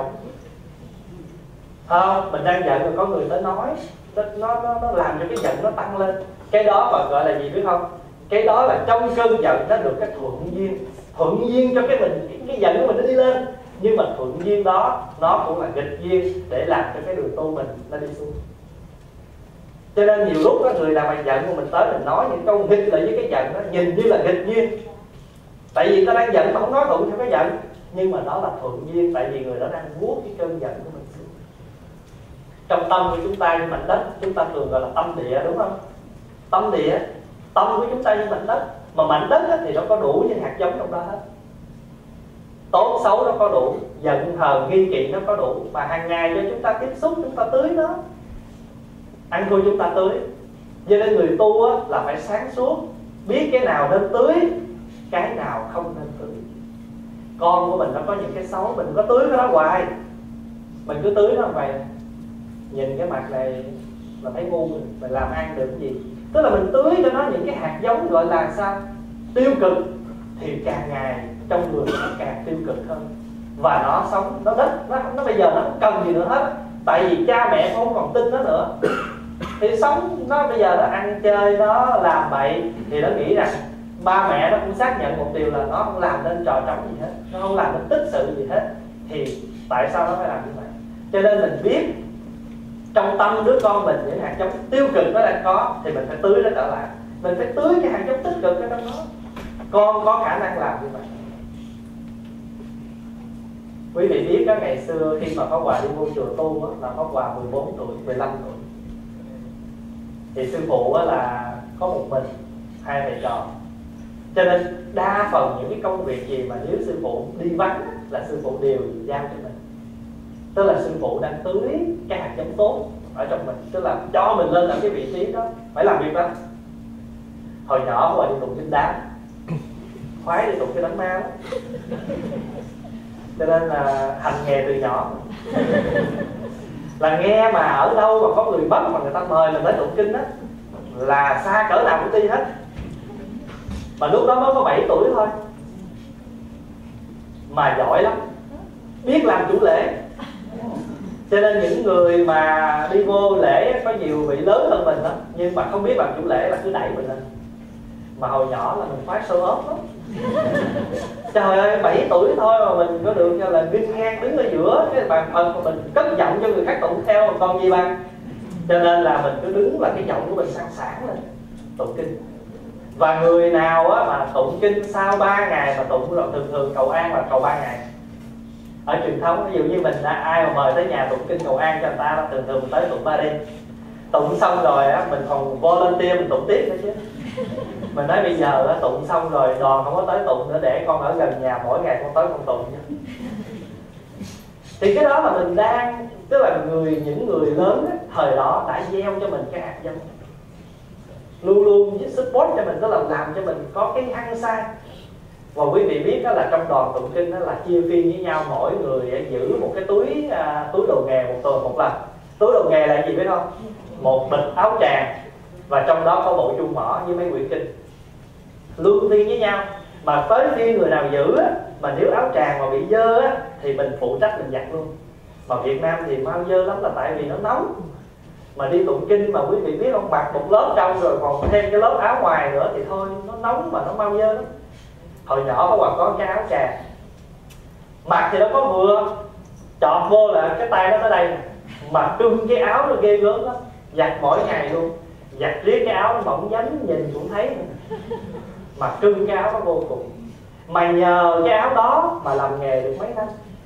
không? Mình đang giận mà có người tới nói, nó làm cho cái giận nó tăng lên. Cái đó mà gọi là gì biết không? Cái đó là trong cơn giận nó được cái thuận duyên cho cái giận của mình nó đi lên. Nhưng mà thuận duyên đó nó cũng là nghịch duyên để làm cho cái đường tu mình nó đi xuống. Cho nên nhiều lúc đó, người nào mà giận mà mình tới mình nói những câu nghịch lại với cái giận đó, nhìn như là nghịch duyên. Tại vì ta đang giận mà không nói thuận theo cái giận, nhưng mà đó là thuận duyên, tại vì người đó đang vuốt cái cơn giận của mình xuống. Trong tâm của chúng ta như mảnh đất, chúng ta thường gọi là tâm địa, đúng không? Tâm địa, tâm của chúng ta như mảnh đất, mà mảnh đất thì nó có đủ những hạt giống trong đó hết. Tốt xấu nó có đủ, giận hờn nghi kỵ nó có đủ, mà hàng ngày cho chúng ta tiếp xúc, chúng ta tưới nó, ăn thua chúng ta tưới. Cho nên người tu á, là phải sáng suốt, biết cái nào nên tưới, cái nào không nên tưới. Con của mình nó có những cái xấu, mình có tưới nó hoài, mình cứ tưới nó vậy, nhìn cái mặt này là thấy ngu, mình làm ăn được cái gì. Tức là mình tưới cho nó những cái hạt giống gọi là sao? Tiêu cực, thì càng ngày trong người nó càng tiêu cực hơn. Và nó sống, nó đất, nó bây giờ nó không cần gì nữa hết. Tại vì cha mẹ không còn tin nó nữa. Thì sống, nó bây giờ nó ăn chơi, nó làm bậy, thì nó nghĩ rằng ba mẹ nó cũng xác nhận một điều là nó không làm nên trò trống gì hết, nó không làm nên tích sự gì hết. Thì tại sao nó phải làm như vậy? Cho nên mình biết trong tâm đứa con mình những hạt giống tiêu cực nó đang có, thì mình phải tưới nó trở lại. Mình phải tưới cái hạt giống tích cực ở trong đó. Con có khả năng làm như vậy. Quý vị biết đó, ngày xưa khi mà Pháp Hòa đi vô chùa tu đó, là Pháp Hòa 14 tuổi, 15 tuổi. Thì sư phụ đó là có một mình, hai thầy trò. Cho nên đa phần những cái công việc gì mà nếu sư phụ đi vắng là sư phụ đều giao cho mình. Tức là sư phụ đang tưới cái hạt giống tốt ở trong mình, tức là cho mình lên ở cái vị trí đó, phải làm việc đó. Hồi nhỏ Hòa đi tụng kinh đám, khoái đi tụng cái đám ma đó. Cho nên là hành nghề từ nhỏ. Là nghe mà ở đâu mà có người mất mà người ta mời mình tới tụng kinh đó, là xa cỡ nào cũng đi hết. Mà lúc đó mới có 7 tuổi thôi, mà giỏi lắm, biết làm chủ lễ. Cho nên những người mà đi vô lễ có nhiều vị lớn hơn mình đó, nhưng mà không biết làm chủ lễ là cứ đẩy mình lên. Mà hồi nhỏ là mình khoái show off lắm. Trời ơi, 7 tuổi thôi mà mình có được cho là nghênh ngang đứng ở giữa cái bàn phần của mình, cất giọng cho người khác tụng theo, mà còn gì bằng. Cho nên là mình cứ đứng là cái giọng của mình sang sáng lên tụng kinh. Và người nào á, mà tụng kinh sau 3 ngày mà tụng rồi, thường cầu an là cầu 3 ngày. Ở truyền thống ví dụ như mình ai mà mời tới nhà tụng kinh cầu an cho người ta là thường mình tới tụng 3 đêm. Tụng xong rồi á, mình còn volunteer mình tụng tiếp nữa chứ. Mình nói bây giờ á, tụng xong rồi đoàn không có tới tụng nữa, để con ở gần nhà mỗi ngày con tới con tụng chứ. Thì cái đó là mình đang, tức là những người lớn á, thời đó đã gieo cho mình cái hạt giống, luôn luôn support cho mình, tức là làm cho mình có cái hăng say. Và quý vị biết đó là trong đoàn tụng kinh đó là chia phiên với nhau, mỗi người giữ một cái túi đồ nghề một tuần một lần. Túi đồ nghề là gì biết không? Một bịch áo tràng, và trong đó có bộ chuông mỏ với mấy quyển kinh, luân phiên với nhau. Mà tới khi người nào giữ á, mà nếu áo tràng mà bị dơ á, thì mình phụ trách mình giặt luôn. Mà Việt Nam thì mau dơ lắm, là tại vì nó nóng. Mà đi tụng kinh mà quý vị biết không, mặc một lớp trong rồi còn thêm cái lớp áo ngoài nữa thì thôi, nó nóng mà nó mau dơ lắm. Hồi nhỏ có cái áo tràng, mặc thì nó có vừa, chọt vô là cái tay nó tới đây, mà cưng cái áo nó ghê gớm lắm. Giặt mỗi ngày luôn, giặt riết cái áo nó mỏng nhánh nhìn cũng thấy nữa. Mà cưng cái áo nó vô cùng. Mà nhờ cái áo đó mà làm nghề được mấy năm.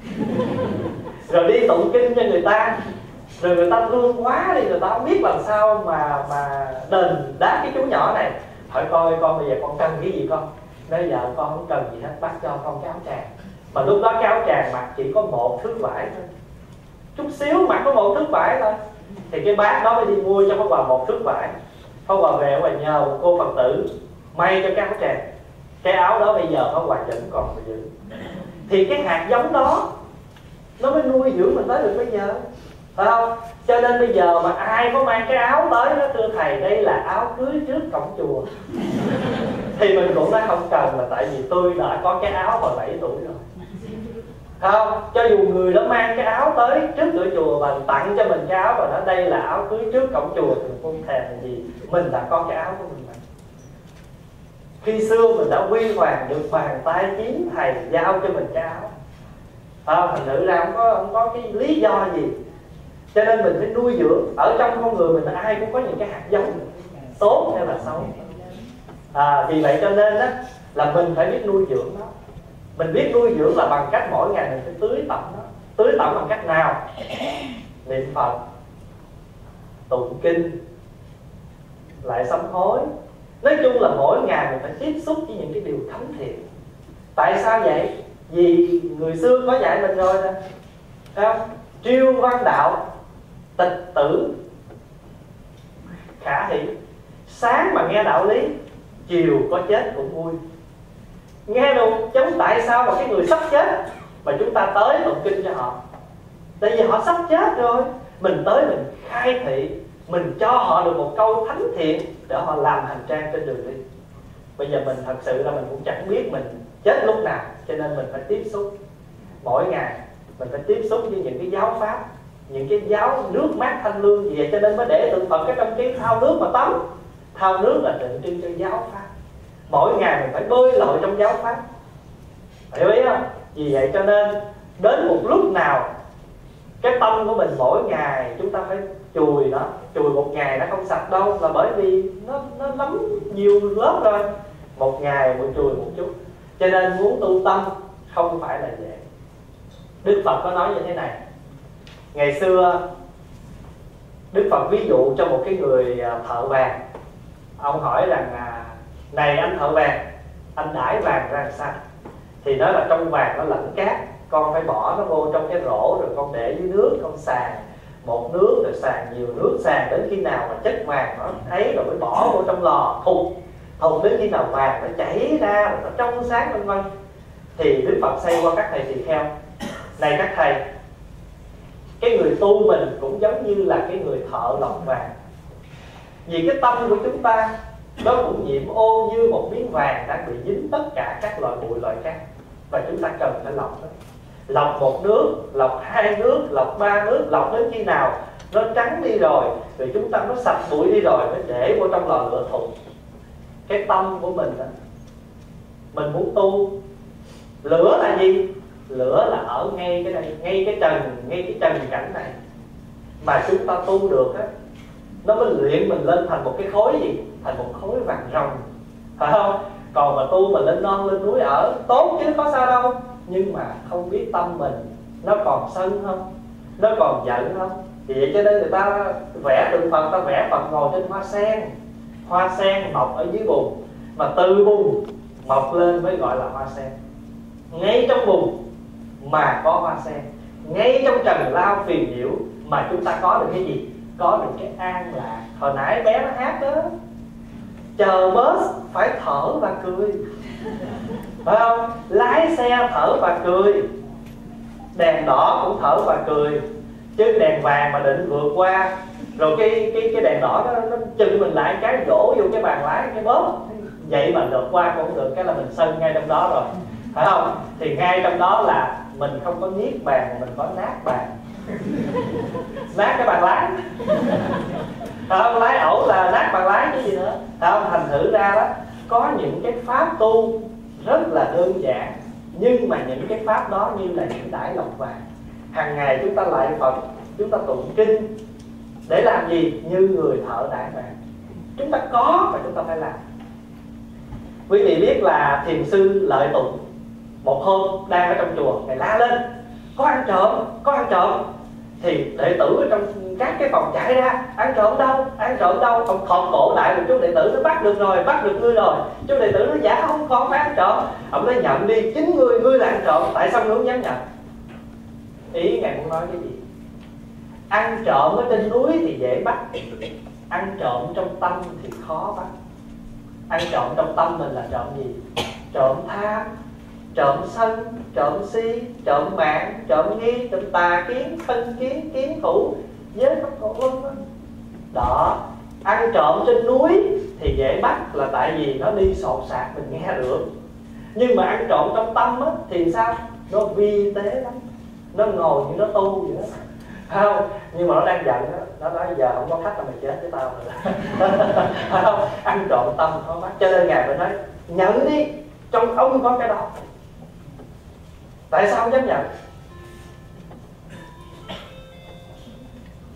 Rồi đi tụng kinh cho người ta, rồi người ta thương quá đi, người ta không biết làm sao mà đền đáp cái chú nhỏ này. Hỏi coi con bây giờ con cần cái gì con? Bây giờ con không cần gì hết, bác cho con cái áo tràng. Mà lúc đó cái áo tràng mặc chỉ có 1 thước vải thôi, chút xíu mặc có 1 thước vải thôi. Thì cái bác đó mới đi mua cho Pháp Hòa 1 thước vải. Pháp Hòa về và nhờ một cô Phật tử may cho cái áo tràng. Cái áo đó bây giờ Pháp Hòa vẫn còn phải giữ. Thì cái hạt giống đó nó mới nuôi dưỡng mình tới được bây giờ, phải không? Cho nên bây giờ mà ai có mang cái áo tới đó, thưa thầy đây là áo cưới trước cổng chùa, thì mình cũng nói không cần, là tại vì tôi đã có cái áo hồi 7 tuổi rồi. Không, cho dù người đó mang cái áo tới trước cửa chùa và tặng cho mình cái áo và nói đây là áo cưới trước cổng chùa, thì không thèm gì, mình đã có cái áo của mình mà. Khi xưa mình đã huy hoàng được bàn tay chiến thầy giao cho mình cái áo. Thành thử ra không có cái lý do gì Cho nên mình phải nuôi dưỡng. Ở trong con người mình ai cũng có những cái hạt giống tốt hay là xấu. Vì vậy cho nên đó, là mình phải biết nuôi dưỡng nó. Mình biết nuôi dưỡng là bằng cách mỗi ngày mình phải tưới tẩm nó. Tưới tẩm bằng cách nào? Niệm Phật, tụng kinh, lại sám hối. Nói chung là mỗi ngày mình phải tiếp xúc với những cái điều thánh thiện. Tại sao vậy? Vì người xưa có dạy mình rồi nè, không? Triêu văn đạo, tịch tử, khả hỷ. Sáng mà nghe đạo lý, chiều có chết cũng vui. Nghe đâu giống tại sao mà cái người sắp chết mà chúng ta tới tụng kinh cho họ? Tại vì họ sắp chết rồi. Mình tới mình khai thị, mình cho họ được một câu thánh thiện để họ làm hành trang trên đường đi. Bây giờ mình thật sự là mình cũng chẳng biết mình chết lúc nào, cho nên mình phải tiếp xúc. Mỗi ngày mình phải tiếp xúc với những cái giáo pháp, những cái giáo nước mát thanh lương. Vì vậy cho nên mới để tượng Phật cái trong cái thao nước mà tắm. Thao nước là tượng trưng cho giáo pháp. Mỗi ngày mình phải bơi lội trong giáo pháp, hiểu ý không? Vì vậy cho nên đến một lúc nào cái tâm của mình mỗi ngày chúng ta phải chùi nó. Chùi một ngày nó không sạch đâu, là bởi vì nó nắm nhiều lớp rồi. Một ngày một chùi một chút. Cho nên muốn tu tâm không phải là dễ. Đức Phật có nói như thế này. Ngày xưa Đức Phật ví dụ cho một cái người thợ vàng. Ông hỏi rằng này anh thợ vàng, anh đãi vàng ra làm sao? Thì nói là trong vàng nó lẫn cát, con phải bỏ nó vô trong cái rổ, rồi con để dưới nước, con sàng một nước, rồi sàng nhiều nước, sàng đến khi nào mà chất vàng nó ấy rồi mới bỏ vô trong lò thùng đến khi nào vàng nó chảy ra, rồi nó trong sáng vân vân. Thì Đức Phật xây qua các thầy tỳ kheo, này các thầy, cái người tu mình cũng giống như là cái người thợ lọc vàng. Vì cái tâm của chúng ta nó cũng nhiễm ô như một miếng vàng đang bị dính tất cả các loại bụi loại cát, và chúng ta cần phải lọc nó. Lọc một nước, lọc hai nước, lọc ba nước, lọc đến khi nào nó trắng đi rồi, rồi chúng ta nó sạch bụi đi rồi mới để vô trong lò lửa thùng. Cái tâm của mình đó, mình muốn tu. Lửa là gì? Lửa là ở ngay cái này, ngay cái trần cảnh này. Mà chúng ta tu được á, nó mới luyện mình lên thành một cái khối gì? Thành một khối vàng ròng, phải không? Còn mà tu mà lên non lên núi ở tốt chứ có sao đâu. Nhưng mà không biết tâm mình nó còn sân không, nó còn giận không. Thì vậy cho nên người ta vẽ tượng Phật, ta vẽ Phật ngồi trên hoa sen. Hoa sen mọc ở dưới bùn, mà từ bùn mọc lên mới gọi là hoa sen. Ngay trong bùn mà có hoa sen, ngay trong trần lao phiền nhiễu mà chúng ta có được cái gì? Có được cái an lạc. Hồi nãy bé nó hát đó, chờ bus phải thở và cười, phải không? Lái xe thở và cười, đèn đỏ cũng thở và cười. Chứ đèn vàng mà định vượt qua, rồi cái đèn đỏ nó chừng mình lại cái vỗ vô cái bàn lái cái bóp, vậy mà được qua cũng được, cái là mình sân ngay trong đó rồi, phải không? Thì ngay trong đó là mình không có niết bàn mà mình có nát bàn. Nát cái bàn lái, không? Lái ẩu là nát bàn lái chứ gì nữa, không? Thành thử ra đó, có những cái pháp tu rất là đơn giản, nhưng mà những cái pháp đó như là những đải lọc vàng. Hàng ngày chúng ta lại Phật, chúng ta tụng kinh để làm gì? Như người thợ đải vàng. Chúng ta có và chúng ta phải làm. Quý vị biết là thiền sư Lợi Tụng một hôm đang ở trong chùa, ngài la lên có ăn trộm, có ăn trộm. Thì đệ tử ở trong các cái phòng chạy ra, ăn trộm đâu, ăn trộm đâu. Ông thọt cổ lại một chút, đệ tử nó bắt được rồi, bắt được ngươi rồi. Chú đệ tử nó dạ không, con phải ăn trộm. Ông nói nhận đi, chính ngươi là ăn trộm, tại sao ngươi không dám nhận? Ý ngài muốn nói cái gì? Ăn trộm ở trên núi thì dễ bắt, ăn trộm trong tâm thì khó bắt. Ăn trộm trong tâm mình là trộm gì? Trộm tham, trộm sân, trộm si, trộm mạng, trộm nghi, trộm tà kiến, thân kiến, kiến thủ, giới pháp cổ vân vân. Đó, ăn trộm trên núi thì dễ bắt là tại vì nó đi sột sạt mình nghe được. Nhưng mà ăn trộm trong tâm á, thì sao? Nó vi tế lắm, nó ngồi như nó tu vậy đó, không? Nhưng mà nó đang giận đó, nó nói giờ không có khách là mày chết với tao rồi. Không? Ăn trộm tâm khó bắt. Cho nên ngài phải nói nhận đi, trong ông có cái đó. Tại sao không dám nhận?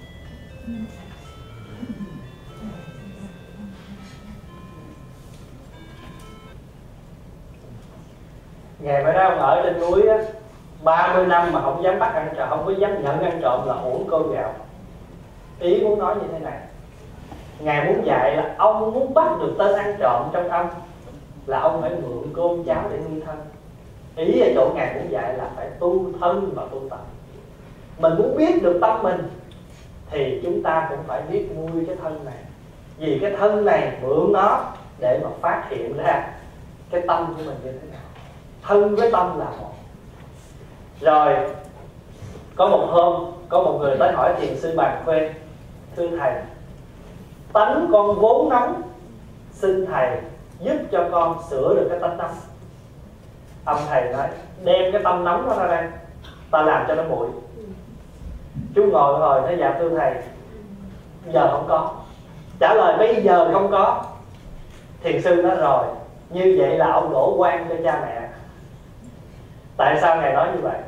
Ngày bữa đó ông ở trên núi á, 30 năm mà không dám bắt ăn trộm, không có dám nhận ăn trộm là uổng cơm gạo. Ý muốn nói như thế này, Ngài muốn dạy là ông muốn bắt được tên ăn trộm trong ông là ông phải mượn cơm cháo để nuôi thân. Ý ở chỗ Ngài muốn dạy là phải tu thân và tu tâm. Mình muốn biết được tâm mình thì chúng ta cũng phải biết nuôi cái thân này. Vì cái thân này mượn nó để mà phát hiện ra cái tâm của mình như thế nào. Thân với tâm là một. Rồi có một hôm có một người tới hỏi thiền sư Bàn Khuê: thưa thầy, tánh con vốn nóng, xin thầy giúp cho con sửa được cái tánh nóng. Ông thầy nói: đem cái tâm nóng đó ra đây, ta làm cho nó nguội. Chú ngồi nói: dạ thưa thầy, giờ không có. Trả lời bây giờ không có. Thiền sư nói: rồi, như vậy là ông đổ oan cho cha mẹ. Tại sao Ngài nói như vậy?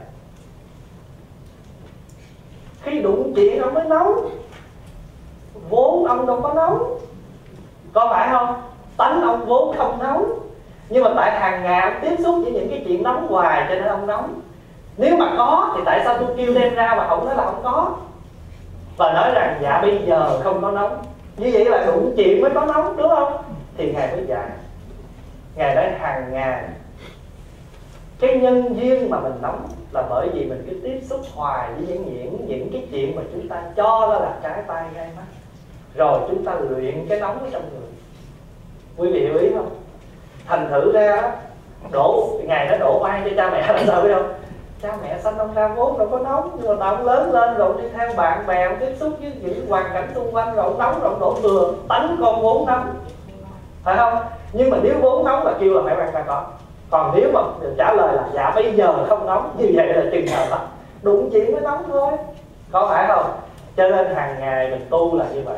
Khi đụng chuyện ông mới nóng, vốn ông đâu có nóng, có phải không? Tánh ông vốn không nóng, nhưng mà tại hàng ngày ông tiếp xúc với những cái chuyện nóng hoài cho nên ông nóng. Nếu mà có thì tại sao tôi kêu đem ra mà ông nói là không có? Và nói rằng dạ bây giờ không có nóng. Như vậy là đụng chuyện mới có nóng, đúng không? Thì Ngài mới dạy. Ngài nói hàng ngày cái nhân duyên mà mình nóng là bởi vì mình cứ tiếp xúc hoài với những cái chuyện mà chúng ta cho nó là trái tay gai mắt, rồi chúng ta luyện cái nóng ở trong người. Quý vị hiểu ý không? Thành thử ra Ngài đã đổ oan cho cha mẹ là sao biết không? Cha mẹ sanh ông ra vốn đâu có nóng, nhưng mà tại ông lớn lên rồi đi theo bạn bè, ông tiếp xúc với những hoàn cảnh xung quanh rồi ông nóng, rồi ông đổ thừa. Tánh con vốn nóng, phải không? Nhưng mà nếu vốn nóng là kêu là phải quan ta có. Còn nếu mà trả lời là dạ bây giờ không nóng, như vậy là chừng nào đó đụng chuyện mới nóng thôi, có phải không? Cho nên hàng ngày mình tu là như vậy.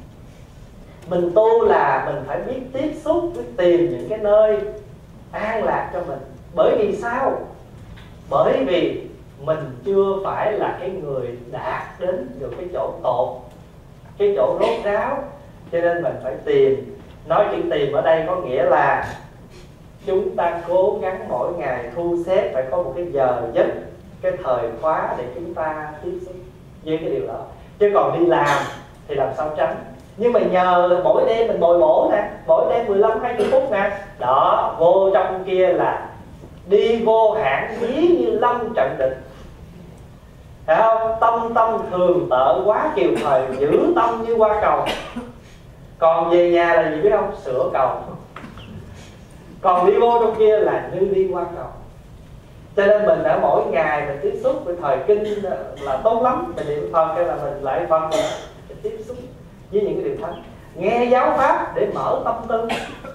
Mình tu là mình phải biết tiếp xúc, biết tìm những cái nơi an lạc cho mình. Bởi vì sao? Bởi vì mình chưa phải là cái người đạt đến được cái chỗ tột, cái chỗ rốt ráo. Cho nên mình phải tìm. Nói chữ tìm ở đây có nghĩa là chúng ta cố gắng mỗi ngày thu xếp phải có một cái giờ giấc, cái thời khóa để chúng ta tiếp xúc với cái điều đó. Chứ còn đi làm thì làm sao tránh. Nhưng mà nhờ mỗi đêm mình bồi bổ nè, mỗi đêm 15-20 phút nè, đó, vô trong kia là đi vô hạn ví như lâm trận địch. Phải không? Tâm tâm thường tợ quá kiều thời, giữ tâm như hoa cầu. Còn về nhà là gì biết không? Sửa cầu. Còn đi vô trong kia là như đi qua cầu. Cho nên mình đã mỗi ngày mình tiếp xúc với thời kinh là tốt lắm. Mình niệm Phật hay là mình lại Phật, mình tiếp xúc với những cái điều thánh, nghe giáo pháp để mở tâm tư.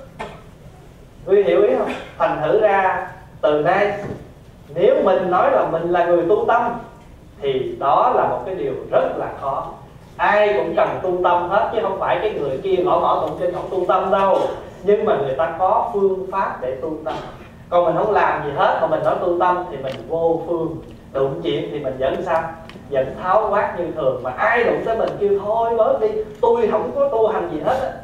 Quý hiểu ý không? Thành thử ra từ nay nếu mình nói là mình là người tu tâm thì đó là một cái điều rất là khó. Ai cũng cần tu tâm hết, chứ không phải cái người kia ngõ tụng kinh không tu tâm đâu. Nhưng mà người ta có phương pháp để tu tâm. Còn mình không làm gì hết mà mình nói tu tâm thì mình vô phương. Đụng chuyện thì mình vẫn sao? Vẫn tháo quát như thường. Mà ai đụng tới mình kêu thôi bớt đi, tôi không có tu hành gì hết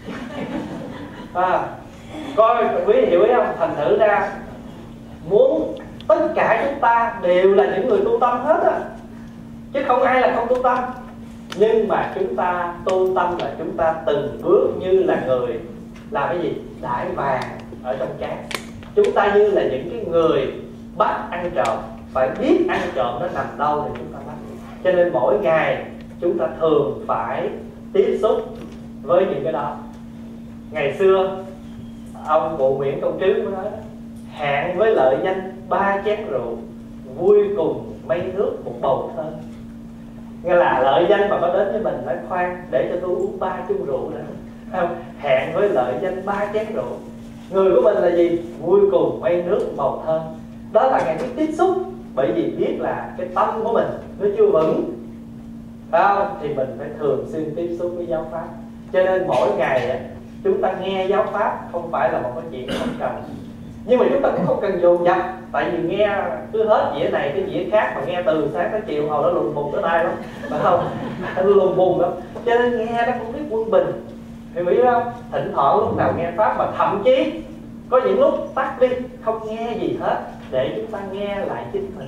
á. Coi quý hiểu ý không? Thành thử ra muốn tất cả chúng ta đều là những người tu tâm hết á, chứ không ai là không tu tâm. Nhưng mà chúng ta tu tâm là chúng ta từng bước như là người làm cái gì? Đãi vàng ở trong cát. Chúng ta như là những cái người bắt ăn trộm, phải biết ăn trộm nó nằm đâu để chúng ta bắt. Cho nên mỗi ngày chúng ta thường phải tiếp xúc với những cái đó. Ngày xưa ông cụ Nguyễn Công Trứ mới nói: hẹn với lợi danh 3 chén rượu, vui cùng mây nước một bầu thơ. Nghĩa là lợi danh mà có đến với mình nói khoan, để cho tôi uống 3 chung rượu nữa. Không? Hẹn với lợi danh 3 chén rượu. Người của mình là gì? Vui cùng mây nước bầu thơ. Đó là ngày biết tiếp xúc. Bởi vì biết là cái tâm của mình nó chưa vững, không? Thì mình phải thường xuyên tiếp xúc với giáo pháp. Cho nên mỗi ngày chúng ta nghe giáo pháp không phải là một cái chuyện không cần. Nhưng mà chúng ta cũng không cần dồn dập, tại vì nghe cứ hết dĩa này cái dĩa khác, mà nghe từ sáng tới chiều hồi nó lùng bùng tới tai lắm, phải không? Lùng bùng lắm, cho nên nghe nó cũng biết quân bình, hiểu ý không? Thỉnh thoảng lúc nào nghe pháp, mà thậm chí có những lúc tắt đi, không nghe gì hết, để chúng ta nghe lại chính mình.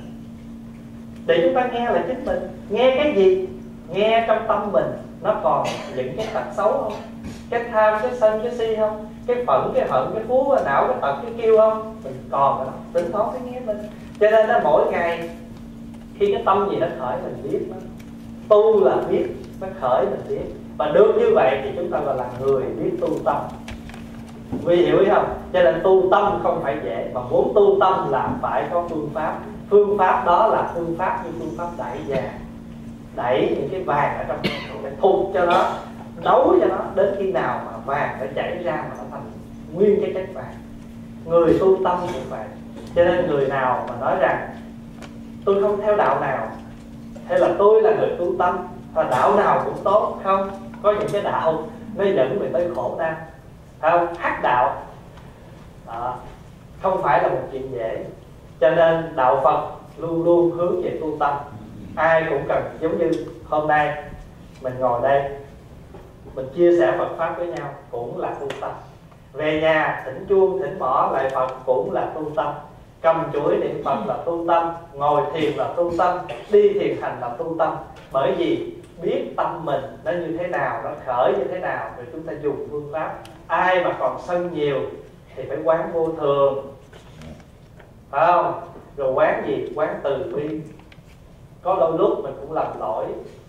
Để chúng ta nghe lại chính mình. Nghe cái gì? Nghe trong tâm mình nó còn những cái tật xấu không? Cái tham, cái sân, cái si không? Cái phẫn, cái hận, cái phú, cái não, cái tật, cái kiêu không? Mình còn đó, tỉnh thoáng phải nghe mình. Cho nên nó mỗi ngày khi cái tâm gì nó khởi mình biết nó. Tu là biết, nó khởi mình biết. Và được như vậy thì chúng ta gọi là người biết tu tâm. Vì hiểu ý không? Cho nên tu tâm không phải dễ, mà muốn tu tâm là phải có phương pháp. Phương pháp đó là phương pháp như phương pháp đẩy vàng. Đẩy những cái vàng ở trong cái thùng cho nó, nấu cho nó đến khi nào mà vàng nó chảy ra mà nó thành nguyên cái chất vàng. Người tu tâm cũng vậy. Cho nên người nào mà nói rằng tôi không theo đạo nào, hay là tôi là người tu tâm, và đạo nào cũng tốt, không. Có những cái đạo nó dẫn người tới khổ đau, không, hắc đạo đó, không phải là một chuyện dễ. Cho nên đạo Phật luôn luôn hướng về tu tâm. Ai cũng cần, giống như hôm nay mình ngồi đây, mình chia sẻ Phật pháp với nhau cũng là tu tâm. Về nhà thỉnh chuông, thỉnh mõ lại Phật cũng là tu tâm. Cầm chuỗi niệm Phật là tu tâm, ngồi thiền là tu tâm, đi thiền hành là tu tâm. Bởi vì biết tâm mình nó như thế nào, nó khởi như thế nào, rồi chúng ta dùng phương pháp. Ai mà còn sân nhiều thì phải quán vô thường, phải không? Rồi quán gì? Quán từ bi. Có đôi lúc mình cũng làm lỗi,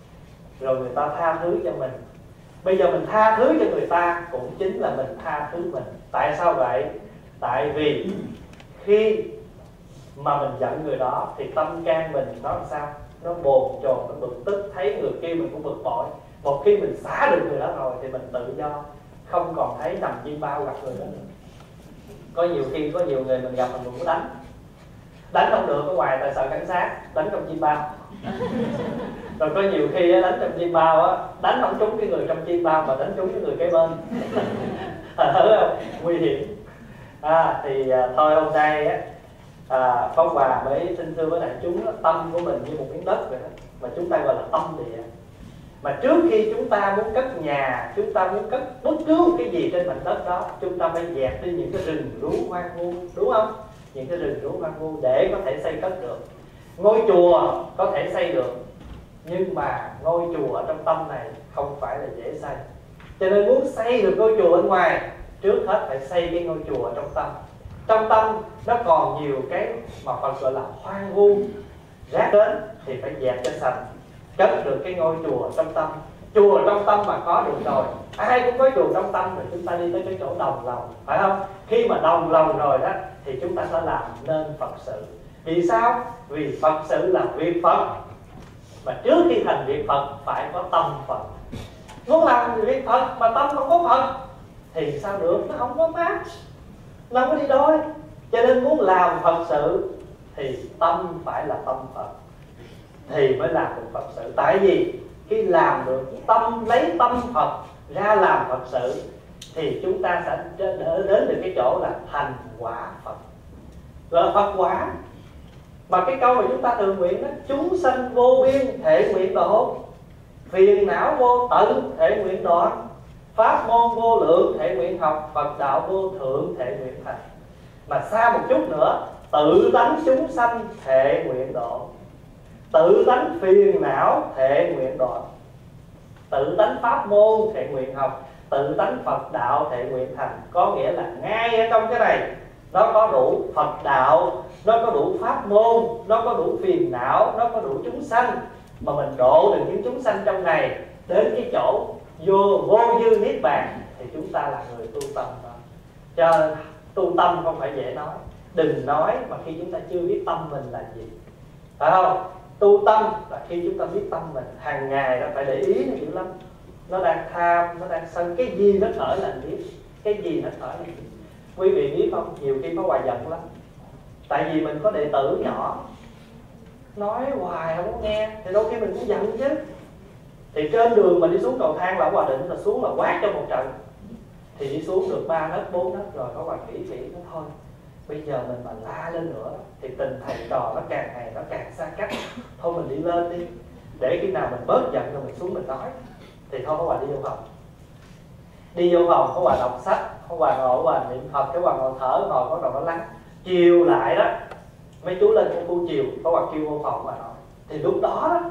rồi người ta tha thứ cho mình. Bây giờ mình tha thứ cho người ta cũng chính là mình tha thứ mình. Tại sao vậy? Tại vì khi mà mình giận người đó thì tâm can mình nó làm sao? Nó bồn chồn, nó bực tức, thấy người kia mình cũng bực bội. Một khi mình xả được người đó rồi thì mình tự do, không còn thấy nằm chim bao gặp người đó nữa. Có nhiều khi có nhiều người mình gặp mình cũng đánh. Đánh không được ở ngoài tại sợ cảnh sát, đánh trong chim bao. Rồi có nhiều khi đánh trong chim bao á, đánh không trúng cái người trong chim bao mà đánh trúng cái người kế bên. Nguy hiểm. Thôi hôm nay á, Pháp Hòa mới xin thưa với đại chúng đó, tâm của mình như một miếng đất vậy đó, mà chúng ta gọi là tâm địa. Mà trước khi chúng ta muốn cất nhà, chúng ta muốn cất bất cứ một cái gì trên mảnh đất đó, chúng ta phải dẹp đi những cái rừng rú hoang vu, đúng không? Những cái rừng rú hoang vu để có thể xây cất được. Ngôi chùa có thể xây được, nhưng mà ngôi chùa ở trong tâm này không phải là dễ xây. Cho nên muốn xây được ngôi chùa bên ngoài, trước hết phải xây cái ngôi chùa ở trong tâm. Trong tâm nó còn nhiều cái mà Phật gọi là hoang vu, rác đến thì phải dẹp cho sạch, cất được cái ngôi chùa trong tâm. Chùa trong tâm mà có được rồi, ai cũng có chùa trong tâm rồi, chúng ta đi tới cái chỗ đồng lòng, phải không? Khi mà đồng lòng rồi đó thì chúng ta sẽ làm nên Phật sự. Vì sao? Vì Phật sự là việc Phật, mà trước khi thành việc Phật phải có tâm Phật. Muốn làm việc Phật mà tâm không có Phật thì sao được? Nó không có mát, nó không có đi đôi. Cho nên muốn làm Phật sự thì tâm phải là tâm Phật thì mới làm được Phật sự. Tại vì khi làm được tâm, lấy tâm Phật ra làm Phật sự thì chúng ta sẽ đến được cái chỗ là thành quả Phật, là Phật quả. Mà cái câu mà chúng ta thường nguyện đó, chúng sanh vô biên thể nguyện độ, phiền não vô tận thể nguyện đoạn, pháp môn vô lượng thể nguyện học, Phật đạo vô thượng thể nguyện thành. Mà xa một chút nữa, tự tánh chúng sanh thể nguyện độ, tự tánh phiền não thể nguyện đoạn, tự tánh pháp môn thể nguyện học, tự tánh Phật đạo thể nguyện thành. Có nghĩa là ngay ở trong cái này nó có đủ Phật đạo, nó có đủ pháp môn, nó có đủ phiền não, nó có đủ chúng sanh. Mà mình độ được những chúng sanh trong này đến cái chỗ vô dư niết bàn thì chúng ta là người tu tâm đó. Cho tu tâm không phải dễ nói. Đừng nói mà khi chúng ta chưa biết tâm mình là gì, phải không? Tu tâm là khi chúng ta biết tâm mình, hàng ngày nó phải để ý nó dữ lắm. Nó đang tham, nó đang sân, cái gì nó khởi là biết, cái gì nó khởi là biết. Quý vị biết không, nhiều khi có Hòa giận lắm. Tại vì mình có đệ tử nhỏ, nói hoài không có nghe, thì đôi khi mình cũng giận chứ. Thì trên đường mà đi xuống cầu thang là Hòa Định là xuống là quát cho một trận. Thì đi xuống được 3 nấc 4 nấc rồi có Hòa kỹ nó thôi, Bây giờ mình mà la lên nữa thì tình thầy trò nó càng ngày nó càng xa cách. Thôi mình đi lên đi, để khi nào mình bớt giận rồi mình xuống mình nói. Thì thôi Pháp Hòa đi vô phòng. Đi vô phòng Pháp Hòa đọc sách, Pháp Hòa ngồi, Pháp Hòa niệm Phật, cái Pháp Hòa ngồi thở, ngồi bắt đầu nó lắng. Chiều lại đó, mấy chú lên công phu chiều, Pháp Hòa kêu vô phòng và nói. Thì lúc đó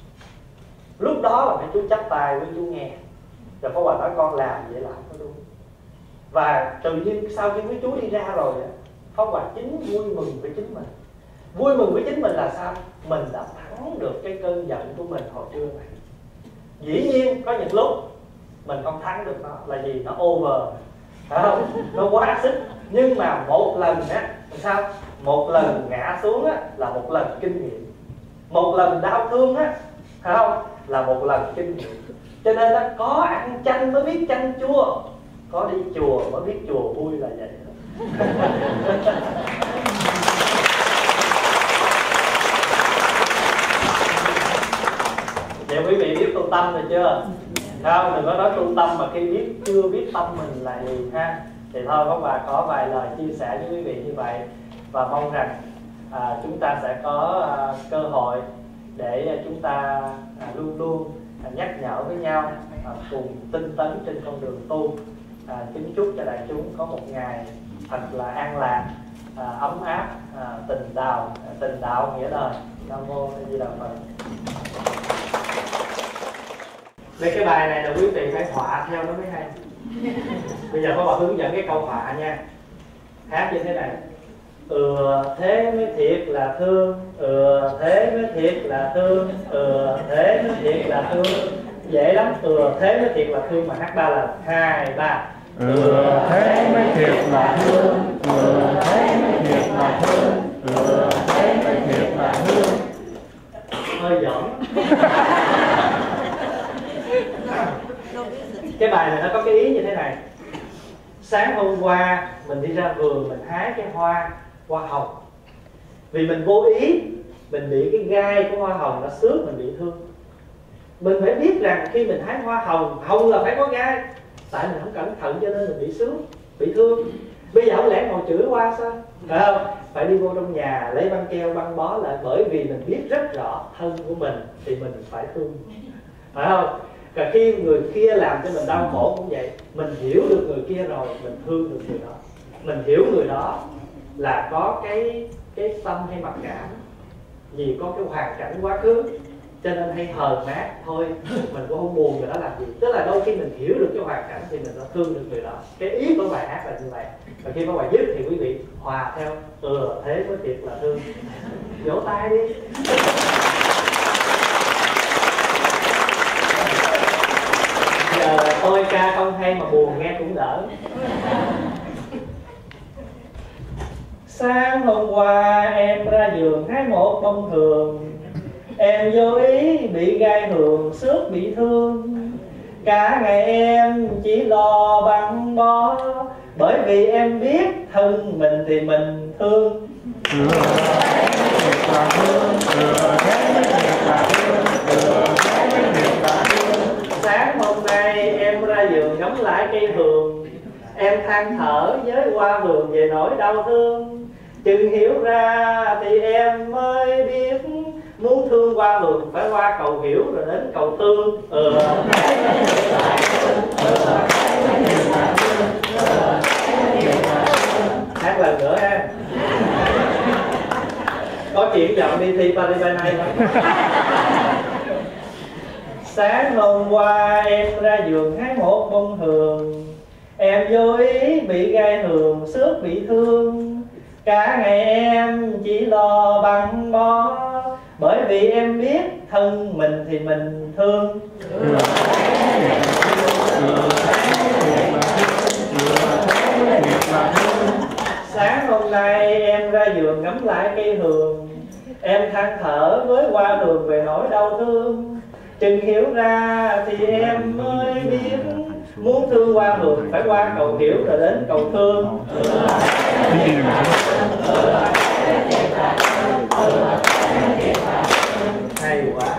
là mấy chú chắp tay với chú nghe. Rồi Pháp Hòa nói con làm vậy làm có đúng. Và tự nhiên sau khi mấy chú đi ra rồi, Pháp Hòa chính vui mừng với chính mình. Vui mừng với chính mình là sao? Mình đã thắng được cái cơn giận của mình hồi trưa này. Dĩ nhiên có những lúc mình không thắng được nó, là gì? Nó over, phải không? Nó quá sức. Nhưng mà một lần á, sao? Một lần ngã xuống á là một lần kinh nghiệm. Một lần đau thương á, phải không? Là một lần kinh nghiệm. Cho nên là có ăn chanh mới biết chanh chua, có đi chùa mới biết chùa vui là vậy. Vậy quý vị biết tu tâm rồi chưa? Không, đừng có nói tu tâm mà khi chưa biết tâm mình là gì ha. Thì thôi Pháp Hòa có vài lời chia sẻ với quý vị như vậy. Và mong rằng chúng ta sẽ có cơ hội để chúng ta luôn luôn nhắc nhở với nhau, cùng tinh tấn trên con đường tu. Kính chúc cho đại chúng có một ngày thật là an lạc, ấm áp, tình đạo nghĩa đời. Nam mô A Di Đà Phật. Đây cái bài này là quý vị phải họa theo nó mới hay. Bây giờ có bà hướng dẫn cái câu họa nha. Hát như thế này: thế mới thiệt là thương, thế mới thiệt là thương, thế mới thiệt là thương. Dễ lắm, thế mới thiệt là thương mà hát 3 lần. 2, 3. Thế mới thiệt là thương, thế mới thiệt là thương, thế mới thiệt là thương. Hơi giỡn. Cái bài này nó có cái ý như thế này. Sáng hôm qua mình đi ra vườn mình hái cái hoa hồng. Vì mình vô ý mình bị cái gai của hoa hồng nó xước, mình bị thương. Mình phải biết rằng khi mình hái hoa hồng là phải có gai. Tại mình không cẩn thận cho nên mình bị xước, bị thương. Bây giờ không lẽ ngồi chửi hoa sao? Phải không? Phải đi vô trong nhà lấy băng keo băng bó lại. Bởi vì mình biết rất rõ thân của mình thì mình phải thương, phải không? Và khi người kia làm cho mình đau khổ cũng vậy. Mình hiểu được người kia rồi, mình thương được người đó. Mình hiểu người đó là có cái tâm hay mặc cảm, vì có cái hoàn cảnh quá khứ, cho nên hay hờn mát thôi. Mình cũng không buồn người đó làm gì. Tức là đôi khi mình hiểu được cái hoàn cảnh thì mình đã thương được người đó. Cái ý của bài hát là như vậy. Và khi có bài dứt thì quý vị hòa theo thế mới thiệt là thương. Vỗ tay đi. Giờ tôi ca không hay mà buồn nghe cũng đỡ. Sáng hôm qua em ra vườn hái một bông thường. Em vô ý bị gai hường xước bị thương. Cả ngày em chỉ lo băng bó, bởi vì em biết thân mình thì mình thương. Sáng hôm nay em ra vườn ngắm lại cây hường. Em than thở với hoa vườn về nỗi đau thương. Chừng hiểu ra thì em mới biết, muốn thương hoa vườn phải qua cầu hiểu rồi đến cầu thương. Hát lần nữa ha. Có chuyện giọng đi thi Paribay không? Sáng hôm qua em ra vườn hái một bông hường. Em vô ý bị gai hường xước bị thương. Cả ngày em chỉ lo băng bó, bởi vì em biết thân mình thì mình thương. Sáng hôm nay em ra vườn ngắm lại cây hường. Em than thở với hoa hường về nỗi đau thương. Chừng hiểu ra thì em mới biết, muốn thương hoa hường phải qua cầu hiểu rồi đến cầu thương. Hay quá.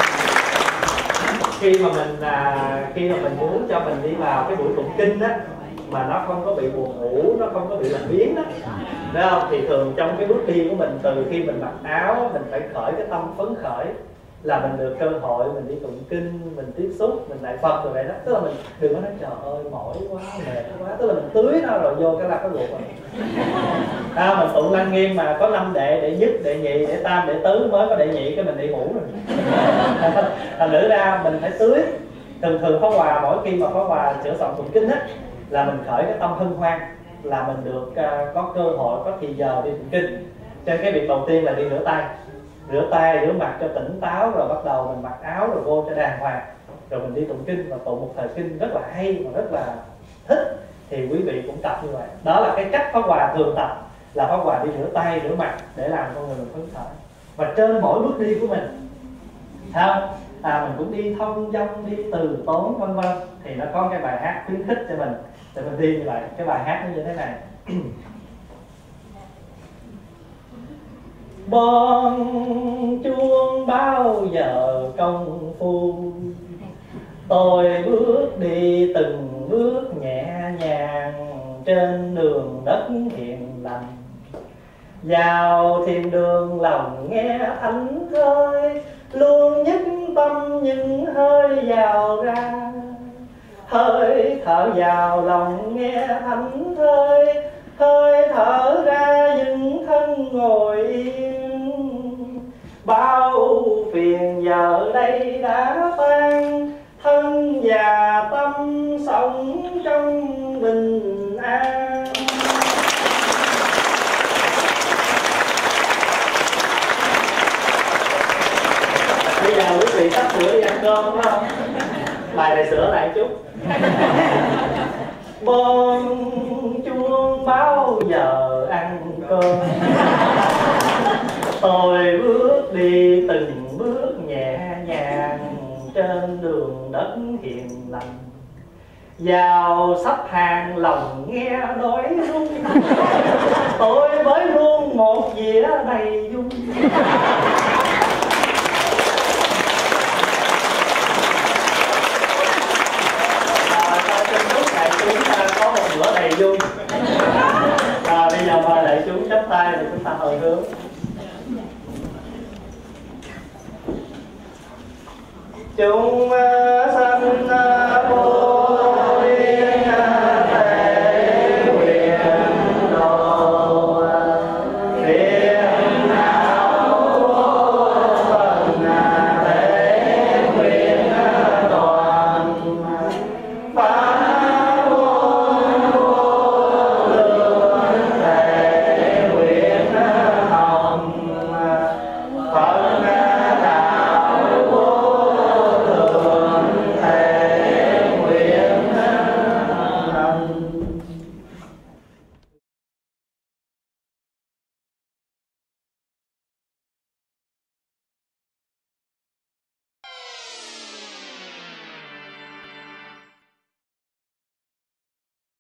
Khi mà mình muốn cho mình đi vào cái buổi tụng kinh á, mà nó không có bị buồn ngủ, nó không có bị làm biếng đó, thấy không? Thì thường trong cái bước đi của mình, từ khi mình mặc áo mình phải khởi cái tâm phấn khởi, là mình được cơ hội mình đi tụng kinh, mình tiếp xúc, mình lại Phật rồi vậy đó. Tức là mình đừng có nói trời ơi mỏi quá, mệt quá, tức là mình tưới nó rồi vô cái là có ruột rồi. Mình tụng Lăng Nghiêm mà có 5 đệ, đệ nhất, đệ nhị, đệ tam, đệ tứ, mới có đệ nhị cái mình đi ngủ rồi. Thành thử ra mình phải tưới. Thường Pháp Hòa mỗi khi mà Pháp Hòa sửa soạn tụng kinh á, là mình khởi cái tâm hân hoan, là mình được có cơ hội, có thì giờ đi tụng kinh. Cho nên cái việc đầu tiên là đi rửa tay, rửa mặt cho tỉnh táo, rồi bắt đầu mình mặc áo rồi vô cho đàng hoàng, rồi mình đi tụng kinh và tụng một thời kinh rất là hay và rất là thích. Thì quý vị cũng tập như vậy. Đó là cái cách Pháp Hòa thường tập, là Pháp Hòa đi rửa tay, rửa mặt để làm con người mình phấn khởi. Và trên mỗi bước đi của mình, không? Mình cũng đi thông dong, đi từ tốn vân vân. Thì nó có cái bài hát khuyến khích cho mình để mình đi như vậy. Cái bài hát nó như thế này. Bon chuông bao giờ công phu, tôi bước đi từng bước nhẹ nhàng trên đường đất hiền lành. Vào thiền đường lòng nghe thánh thơi, luôn nhất tâm những hơi vào ra. Hơi thở vào lòng nghe thánh thơi, hơi thở ra dừng thân ngồi yên. Bao phiền giờ đây đã tan, thân và tâm sống trong bình an. Bây giờ quý vị sắp sửa đi ăn cơm đúng không? Bài này sửa lại chút. Bon chuông bao giờ ăn cơm, tôi bước đi từng bước nhẹ nhàng trên đường đất hiền lành. Vào sắp hàng lòng nghe đói run, tôi mới luôn một dĩa đầy dung. Chúng ta có một bữa đầy dung. Bây giờ mời đại chúng chắp tay để chúng ta hồi hướng. Chúng